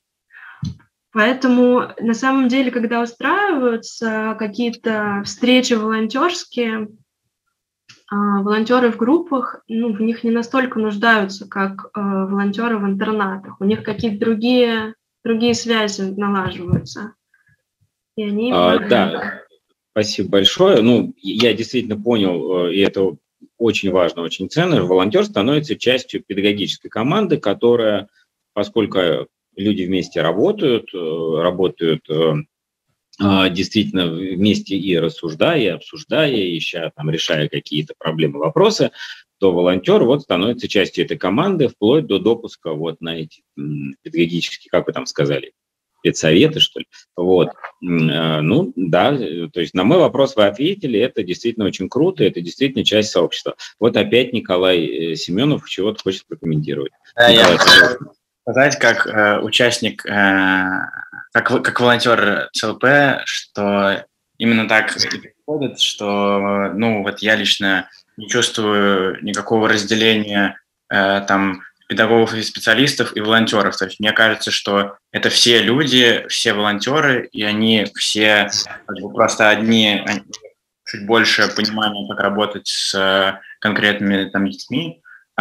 Поэтому на самом деле, когда устраиваются какие-то встречи волонтерские, волонтеры в группах, ну, в них не настолько нуждаются, как э, волонтеры в интернатах. У них какие-то другие, другие связи налаживаются. И они... А, да, спасибо большое. Ну, я действительно понял, и это очень важно, очень ценно. Волонтер становится частью педагогической команды, которая, поскольку люди вместе работают, работают действительно вместе и рассуждая, и обсуждая, ища, там, решая какие-то проблемы, вопросы, то волонтер вот становится частью этой команды вплоть до допуска вот на эти педагогические, как вы там сказали, спецсоветы, что ли. Вот. Ну, да, то есть на мой вопрос вы ответили, это действительно очень круто, это действительно часть сообщества. Вот опять Николай Семенов чего-то хочет прокомментировать. Да, я сказать, как э, участник, э, как, как волонтер ЦЛП, что именно так и происходит, что, ну, вот я лично не чувствую никакого разделения э, там педагогов и специалистов и волонтеров. То есть мне кажется, что это все люди, все волонтеры, и они все как бы, просто одни, они, чуть больше понимания, как работать с конкретными там детьми,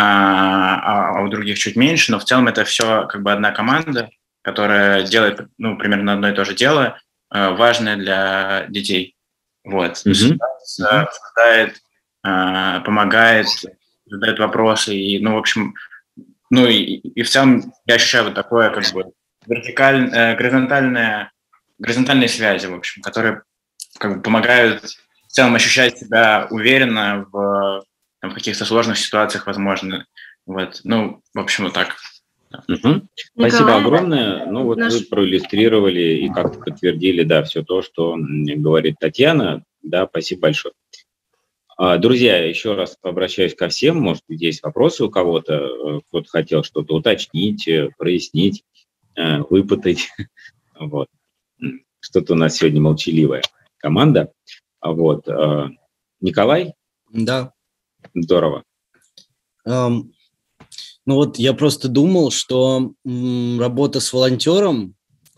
А, а у других чуть меньше, но в целом это все как бы одна команда, которая делает, ну, примерно одно и то же дело, важное для детей. Вот. Mm-hmm. Обсуждает, помогает, задает вопросы, и, ну, в общем, ну, и, и в целом я ощущаю вот такое, как бы, вертикальное, горизонтальное, горизонтальные связи, в общем, которые как бы помогают в целом ощущать себя уверенно в Там, в каких-то сложных ситуациях, возможно. Вот. Ну, в общем, вот так. Угу. Спасибо огромное. Ну, вот наш... вы проиллюстрировали и как-то подтвердили, да, все то, что говорит Татьяна. Да, спасибо большое. Друзья, еще раз обращаюсь ко всем. Может быть, есть вопросы у кого-то, кто-то хотел что-то уточнить, прояснить, выпытать. Вот. Что-то у нас сегодня молчаливая команда. Вот. Николай? Да. Здорово. Um, ну вот я просто думал, что м, работа с волонтером,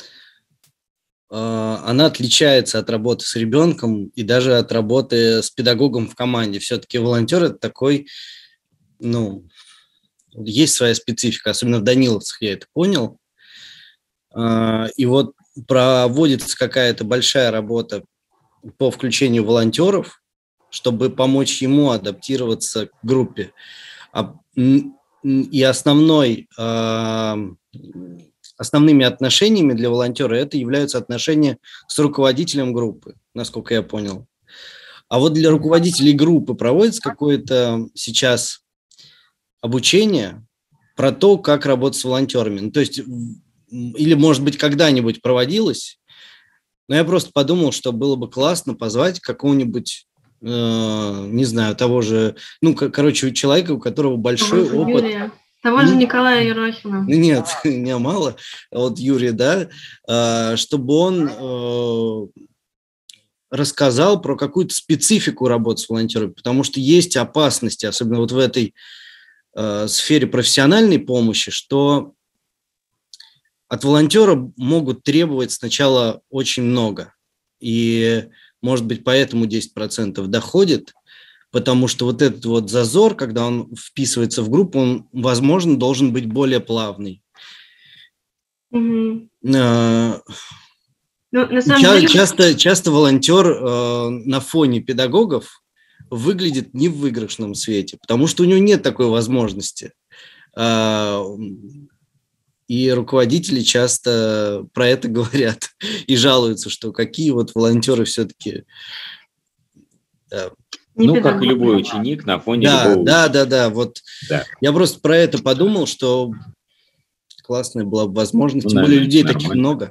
э, она отличается от работы с ребенком и даже от работы с педагогом в команде. Все-таки волонтер – это такой, ну, есть своя специфика, особенно в Даниловцах я это понял. Э, и вот проводится какая-то большая работа по включению волонтеров, чтобы помочь ему адаптироваться к группе. И основной, основными отношениями для волонтера это являются отношения с руководителем группы, насколько я понял. А вот для руководителей группы проводится какое-то сейчас обучение про то, как работать с волонтерами. Ну, то есть, или, может быть, когда-нибудь проводилось, но я просто подумал, что было бы классно позвать какого-нибудь, э, не знаю, того же, ну, короче, человека, у которого большой Того опыт. Юрия. Того же Николая Ерохина. Нет, не мало. Вот Юрий, да, э, чтобы он э, рассказал про какую-то специфику работы с волонтерами, потому что есть опасности, особенно вот в этой э, сфере профессиональной помощи, что от волонтера могут требовать сначала очень много. И, может быть, поэтому десять процентов доходит, потому что вот этот вот зазор, когда он вписывается в группу, он, возможно, должен быть более плавный. Угу. Э, Ну, на самом Ча- деле... часто, часто волонтер э, на фоне педагогов выглядит не в выигрышном свете, потому что у него нет такой возможности. Э, и руководители часто про это говорят и жалуются, что какие вот волонтеры все-таки... Да. Ну, как и любой ученик на фоне Да, любого да, ученика. да, да. Вот Да. я просто про это подумал, что классная была бы возможность, Ну, тем более наверное, людей нормально. таких много.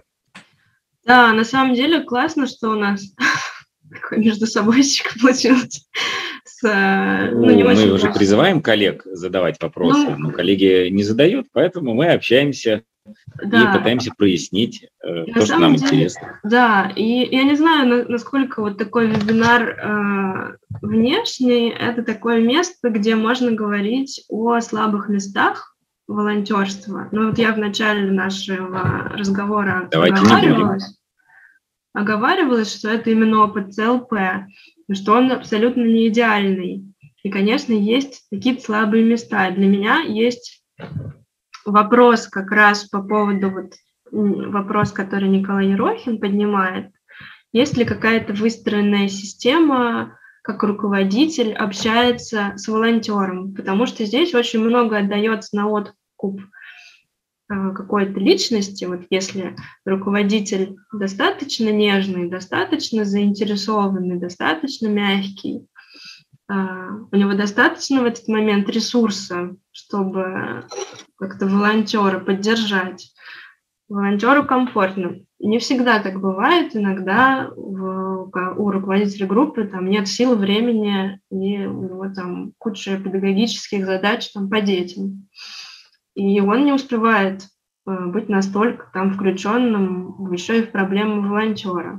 Да, на самом деле классно, что у нас такой между собойчик получился. С, ну, не Ну, очень мы уже просто. призываем коллег задавать вопросы, Ну, но коллеги не задают, поэтому мы общаемся Да. и пытаемся прояснить э, На то, что самом нам деле, интересно. Да, и я не знаю, на- насколько вот такой вебинар э, внешний, это такое место, где можно говорить о слабых местах волонтерства. Ну вот я в начале нашего разговора Давайте не будем. оговаривалась, оговаривалась, что это именно опыт цэ эл пэ, и что он абсолютно не идеальный. И, конечно, есть какие-то слабые места. Для меня есть вопрос как раз по поводу вот м, вопрос, который Николай Ерохин поднимает. Есть ли какая-то выстроенная система, как руководитель общается с волонтером? Потому что здесь очень много отдается на откуп э, какой-то личности. Вот если руководитель достаточно нежный, достаточно заинтересованный, достаточно мягкий, э, у него достаточно в этот момент ресурса, чтобы как-то волонтера поддержать. Волонтеру комфортно. Не всегда так бывает. Иногда в, у руководителя группы там нет сил, времени, и у него там куча педагогических задач там, по детям. И он не успевает э, быть настолько там включенным еще и в проблему волонтера.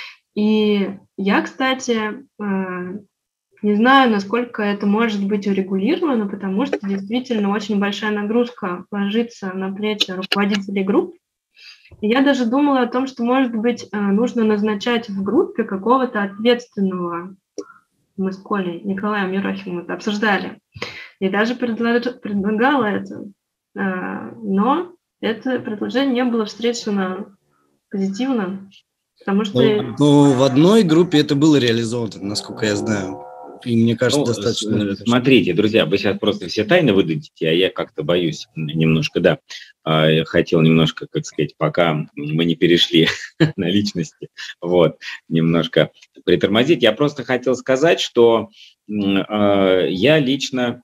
И я, кстати, э, не знаю, насколько это может быть урегулировано, потому что действительно очень большая нагрузка ложится на плечи руководителей групп. И я даже думала о том, что, может быть, нужно назначать в группе какого-то ответственного. Мы с Колей Николаем Ерохиным это обсуждали. И даже предлаг... предлагала это. Но это предложение не было встречено позитивно, потому что... Ну, ну, в одной группе это было реализовано, насколько я знаю. И мне кажется, Ну, достаточно. Смотрите, друзья, вы сейчас просто все тайны выдадите, а я как-то боюсь немножко, да. Я хотел немножко, как сказать, пока мы не перешли на личности, вот, немножко притормозить. Я просто хотел сказать, что э, я лично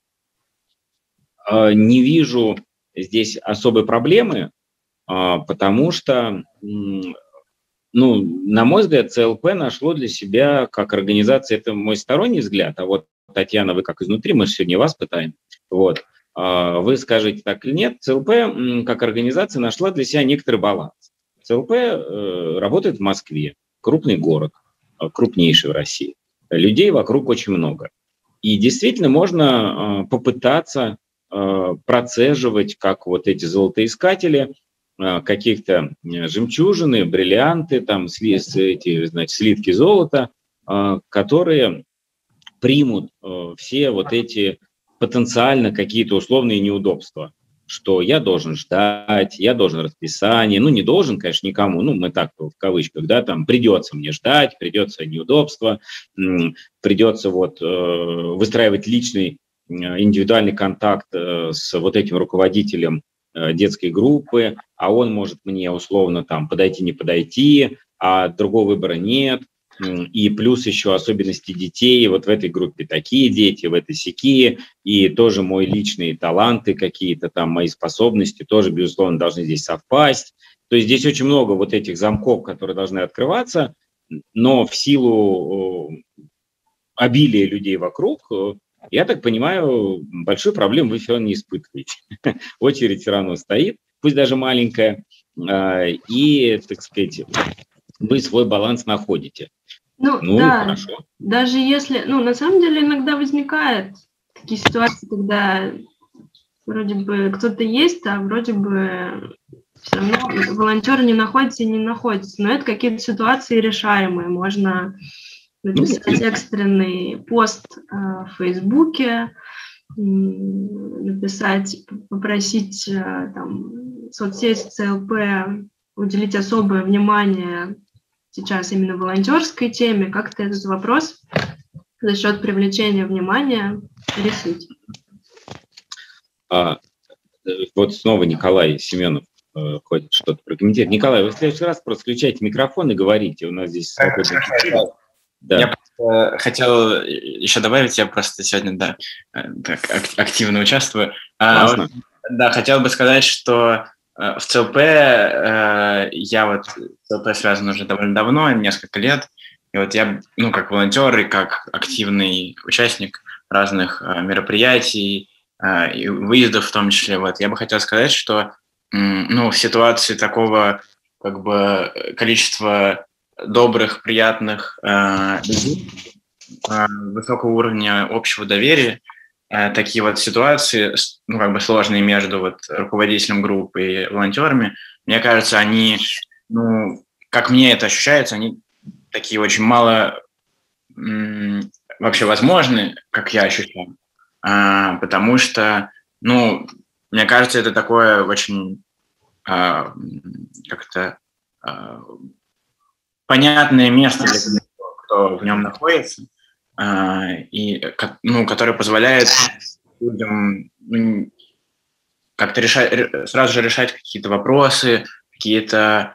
э, не вижу здесь особой проблемы, э, потому что... Э, Ну, на мой взгляд, цэ эл пэ нашло для себя как организация, это мой сторонний взгляд, а вот, Татьяна, вы как изнутри, мы же сегодня вас пытаем, вот, вы скажете так или нет, цэ эл пэ как организация нашла для себя некоторый баланс. цэ эл пэ работает в Москве, крупный город, крупнейший в России, людей вокруг очень много. И действительно можно попытаться процеживать, как вот эти золотоискатели, каких-то жемчужины, бриллианты, там, эти, значит, слитки золота, которые примут все вот эти потенциально какие-то условные неудобства, что я должен ждать, я должен расписание, ну, не должен, конечно, никому, ну, мы так в кавычках, да, там, придется мне ждать, придется неудобства, придется вот выстраивать личный индивидуальный контакт с вот этим руководителем э, детской группы, а он может мне условно там подойти, не подойти, а другого выбора нет. И плюс еще особенности детей. Вот в этой группе такие дети, в этой сякие. И тоже мои личные таланты какие-то, там мои способности тоже, безусловно, должны здесь совпасть. То есть здесь очень много вот этих замков, которые должны открываться, но в силу обилия людей вокруг, я так понимаю, большой проблем вы все равно не испытываете. Очередь все равно стоит, пусть даже маленькая, и, так сказать, вы свой баланс находите. Ну, ну да, хорошо. Даже если, ну, на самом деле иногда возникают такие ситуации, когда вроде бы кто-то есть, а вроде бы все равно волонтер не находится и не находится. Но это какие-то ситуации решаемые. Можно написать экстренный пост э, в Фейсбуке, написать, попросить э, там, соцсеть ЦЛП уделить особое внимание сейчас именно волонтерской теме, как-то этот вопрос за счет привлечения внимания решить. А, вот снова Николай Семенов э, хочет что-то прокомментировать. Николай, вы в следующий раз просто включайте микрофон и говорите. У нас здесь свободный эфир. Да. Я просто хотел еще добавить, я просто сегодня да, так, активно участвую. А, да, хотел бы сказать, что в ЦЛП э, я вот с ЦЛП связан уже довольно давно, несколько лет, и вот я, ну, как волонтер и как активный участник разных э, мероприятий э, и выездов в том числе, вот, я бы хотел сказать, что э, ну, в ситуации такого как бы количества добрых, приятных э, людей, э, высокого уровня общего доверия, такие вот ситуации, ну, как бы сложные между вот руководителем группы и волонтерами, мне кажется, они, ну, как мне это ощущается, они такие очень мало м- вообще возможны, как я ощущаю, а, потому что, ну, мне кажется, это такое очень а, как-то а, понятное место для того, кто в нем находится, и, ну, который позволяет людям ну, как-то решать, сразу же решать какие-то вопросы, какие-то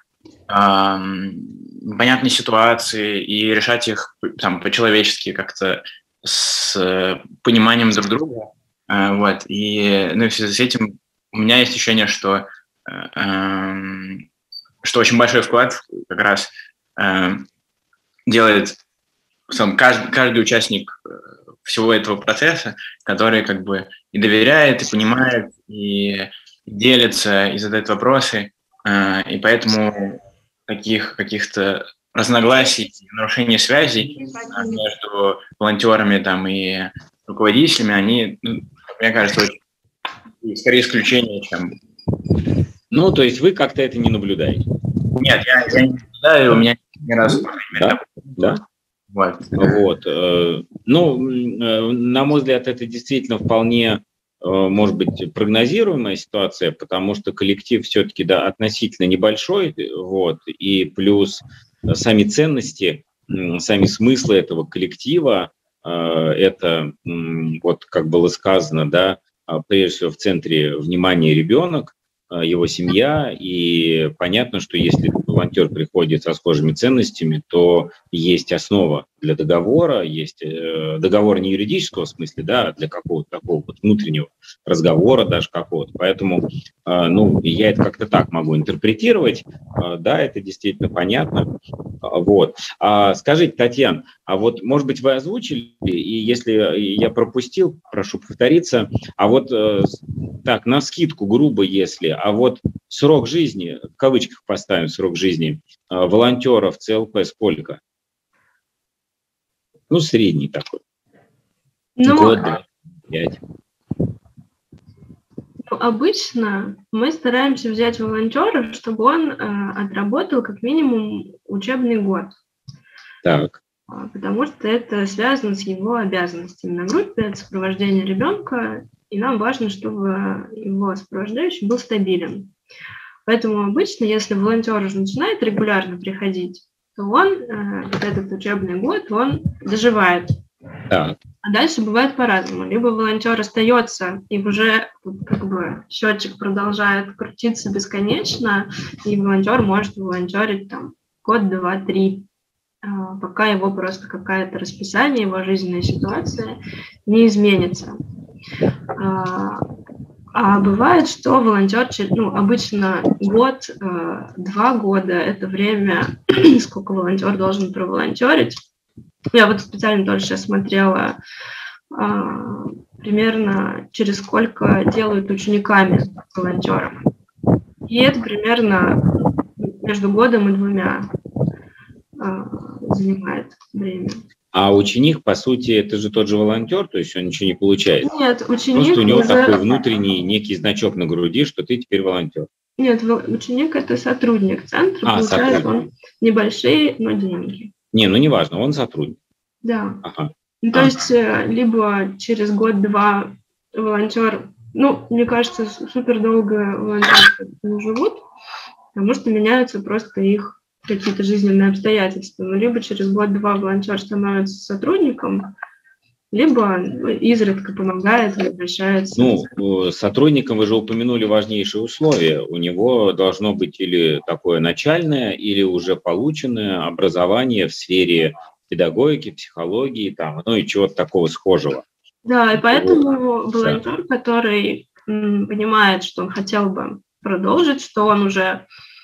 эм, понятные ситуации и решать их там, по-человечески как-то с пониманием друг друга. Э, вот. И ну, в связи с этим у меня есть ощущение, что, э, что очень большой вклад как раз э, делает сам каждый, каждый участник всего этого процесса, который как бы и доверяет, и понимает, и делится, и задает вопросы, и поэтому таких каких-то разногласий, нарушений связей между волонтерами там, и руководителями, они, ну, мне кажется, очень, скорее исключение, чем... Ну, то есть вы как-то это не наблюдаете? Нет, я, я не наблюдаю, у меня ни разу... Да? Да? Вот. вот. Ну, на мой взгляд, это действительно вполне, может быть, прогнозируемая ситуация, потому что коллектив все-таки да, относительно небольшой, вот, и плюс сами ценности, сами смыслы этого коллектива, это, вот как было сказано, да, прежде всего в центре внимания ребенок, его семья, и понятно, что если волонтер приходит со схожими ценностями, то есть основа для договора, есть э, договор не юридического в смысле, да, а для какого-то такого вот внутреннего разговора даже какого-то. Поэтому, э, ну, я это как-то так могу интерпретировать. Э, да, это действительно понятно. Вот. А скажите, Татьяна, а вот, может быть, вы озвучили, и если я пропустил, прошу повториться, а вот э, так, навскидку, грубо если, а вот срок жизни, в кавычках поставим срок жизни, э, волонтеров ЦЛП сколько? Ну, средний такой. Ну, год, два, пять. Обычно мы стараемся взять волонтера, чтобы он э, отработал как минимум учебный год. Так. Потому что это связано с его обязанностями на группе, это сопровождение ребенка, и нам важно, чтобы его сопровождающий был стабилен. Поэтому обычно, если волонтер уже начинает регулярно приходить, то он, э, вот этот учебный год, он доживает. Так. А дальше бывает по-разному. Либо волонтер остается, и уже как бы счетчик продолжает крутиться бесконечно, и волонтер может волонтерить там год, два, три, пока его просто какое-то расписание, его жизненная ситуация не изменится. А бывает, что волонтер, ну, обычно год, два года – это время, сколько волонтер должен проволонтерить. Я вот специально тоже сейчас смотрела, примерно через сколько делают учениками волонтеров. И это примерно между годом и двумя занимает время. А ученик, по сути, это же тот же волонтер, то есть он ничего не получает? Нет, ученик Просто у него уже... такой внутренний некий значок на груди, что ты теперь волонтер. Нет, ученик – это сотрудник центра, а, получает сотрудник. Он небольшие, но деньги. Не, ну неважно, он сотрудник. Да. Ага. Ну, то а. есть либо через год-два волонтер, ну, мне кажется, супер долго волонтеры не живут, потому что меняются просто их какие-то жизненные обстоятельства. Ну, либо через год-два волонтер становится сотрудником, либо изредка помогает и обращается. Ну, сотрудникам вы же упомянули важнейшие условия. У него должно быть или такое начальное, или уже полученное образование в сфере педагогики, психологии, там, ну и чего-то такого схожего. Да, и поэтому вот. волонтер, да. который м, понимает, что он хотел бы продолжить, что он уже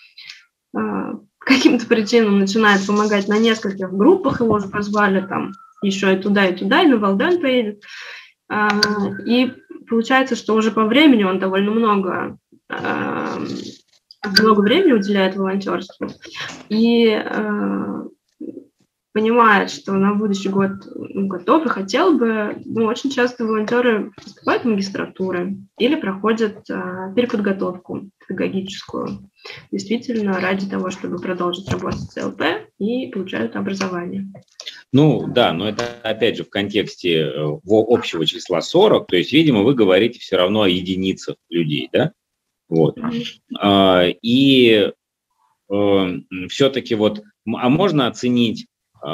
э, каким-то причинам начинает помогать на нескольких группах, его уже позвали там еще и туда, и туда, и на Валден поедет. Э, и получается, что уже по времени он довольно много, э, много времени уделяет волонтерству. И э, понимает, что на будущий год готов и хотел бы, ну, очень часто волонтеры поступают в магистратуры или проходят а, переподготовку педагогическую, действительно ради того, чтобы продолжить работать с ЦЛП и получают образование. Ну, да, но это, опять же, в контексте общего числа сорок, то есть, видимо, вы говорите все равно о единицах людей, да? Вот. Mm-hmm. А, и а, все-таки вот, а можно оценить,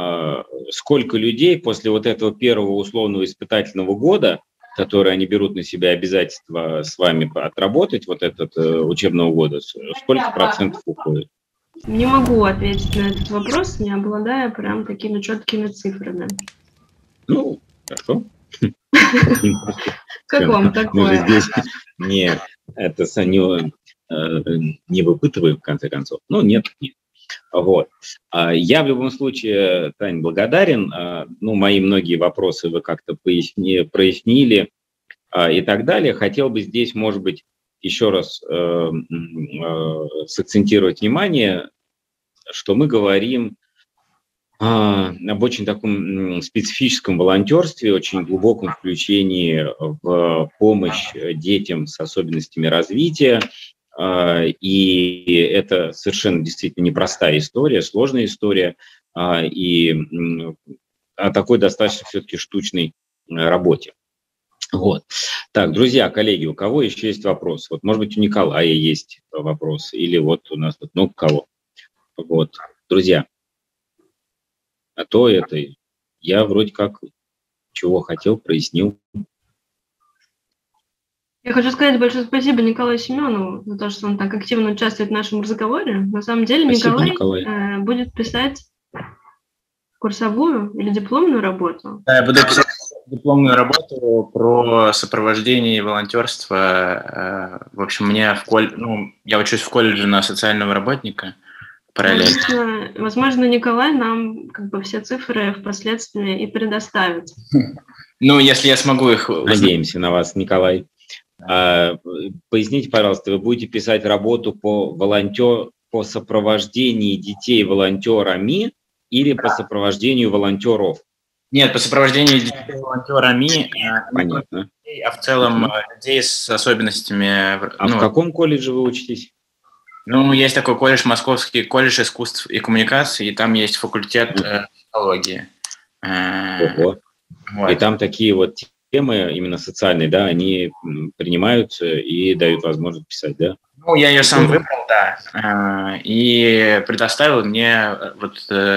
сколько людей после вот этого первого условного испытательного года, который они берут на себя обязательство с вами отработать, вот этот э, учебного года, сколько процентов уходит? Не могу ответить на этот вопрос, не обладая прям такими четкими цифрами. Ну, хорошо. Как вам такое? Мы же здесь не, это, не, не выпытываем, в конце концов. Ну, нет, нет. Вот. Я в любом случае, Тань, благодарен. Ну, мои многие вопросы вы как-то поясни, прояснили и так далее. Хотел бы здесь, может быть, еще раз э, э, сакцентировать внимание, что мы говорим э, об очень таком специфическом волонтерстве, очень глубоком включении в помощь детям с особенностями развития. И это совершенно действительно непростая история, сложная история, и о такой достаточно все-таки штучной работе. Вот. Так, друзья, коллеги, у кого еще есть вопрос? Вот, может быть, у Николая есть вопрос, или вот у нас тут много кого. Вот, друзья, а то это я вроде как чего хотел, прояснил. Я хочу сказать большое спасибо Николаю Семенову за то, что он так активно участвует в нашем разговоре. На самом деле спасибо, Николай, Николай. Э, будет писать курсовую или дипломную работу. Да, я буду писать дипломную работу про сопровождение и волонтерство. В общем, мне в колледже, ну, я учусь в колледже на социального работника параллельно. Возможно, возможно, Николай нам как бы все цифры впоследствии и предоставит. Ну, если я смогу их... Надеемся на вас, Николай. А, поясните, пожалуйста, вы будете писать работу по волонтер, по сопровождению детей волонтерами или по сопровождению волонтеров? Нет, по сопровождению детей волонтерами. Понятно. А в целом людей с особенностями. А ну, в каком колледже вы учитесь? Ну, есть такой колледж, Московский колледж искусств и коммуникаций, и там есть факультет э, психологии. Ого. Вот. И там такие вот темы именно социальные, да, они принимаются и дают возможность писать, да? Ну, я ее сам выбрал, да, и предоставил мне вот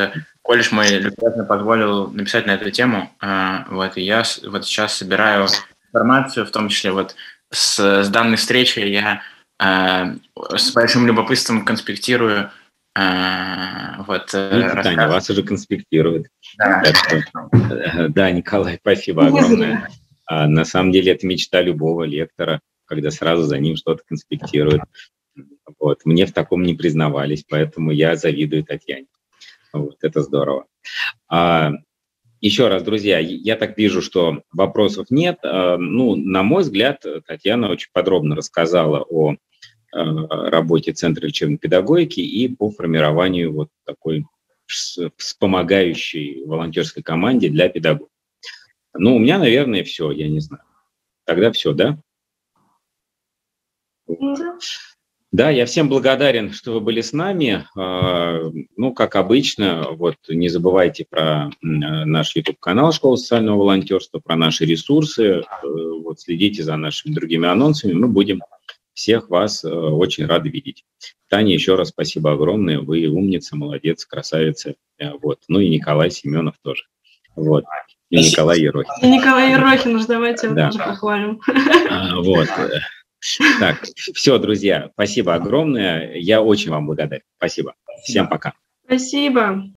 колледж мой любезно позволил написать на эту тему. Вот, и я вот сейчас собираю информацию, в том числе вот с, с данной встречи я с большим любопытством конспектирую. Вот, Видите, Таня, вас уже конспектируют. Да. Что, да, Николай, спасибо огромное. А, на самом деле это мечта любого лектора, когда сразу за ним что-то конспектируют. Вот. Мне в таком не признавались, поэтому я завидую Татьяне. Вот, это здорово. А, еще раз, друзья, я так вижу, что вопросов нет. А, ну, на мой взгляд, Татьяна очень подробно рассказала о работе Центра лечебной педагогики и по формированию вот такой вспомогающей волонтерской команде для педагогов. Ну, у меня, наверное, все, я не знаю. Тогда все, да? Да. Да, я всем благодарен, что вы были с нами. Ну, как обычно, вот не забывайте про наш YouTube-канал «Школа социального волонтерства», про наши ресурсы. Вот следите за нашими другими анонсами. Мы будем всех вас очень рады видеть. Таня, еще раз спасибо огромное. Вы умница, молодец, красавица. Вот. Ну и Николай Семенов тоже. Вот. И Николай Ерохин. И Николай Ерохин, уж давайте его да. тоже похвалим. А, вот. Так, все, друзья, спасибо огромное. Я очень вам благодарен. Спасибо. Всем пока. Спасибо.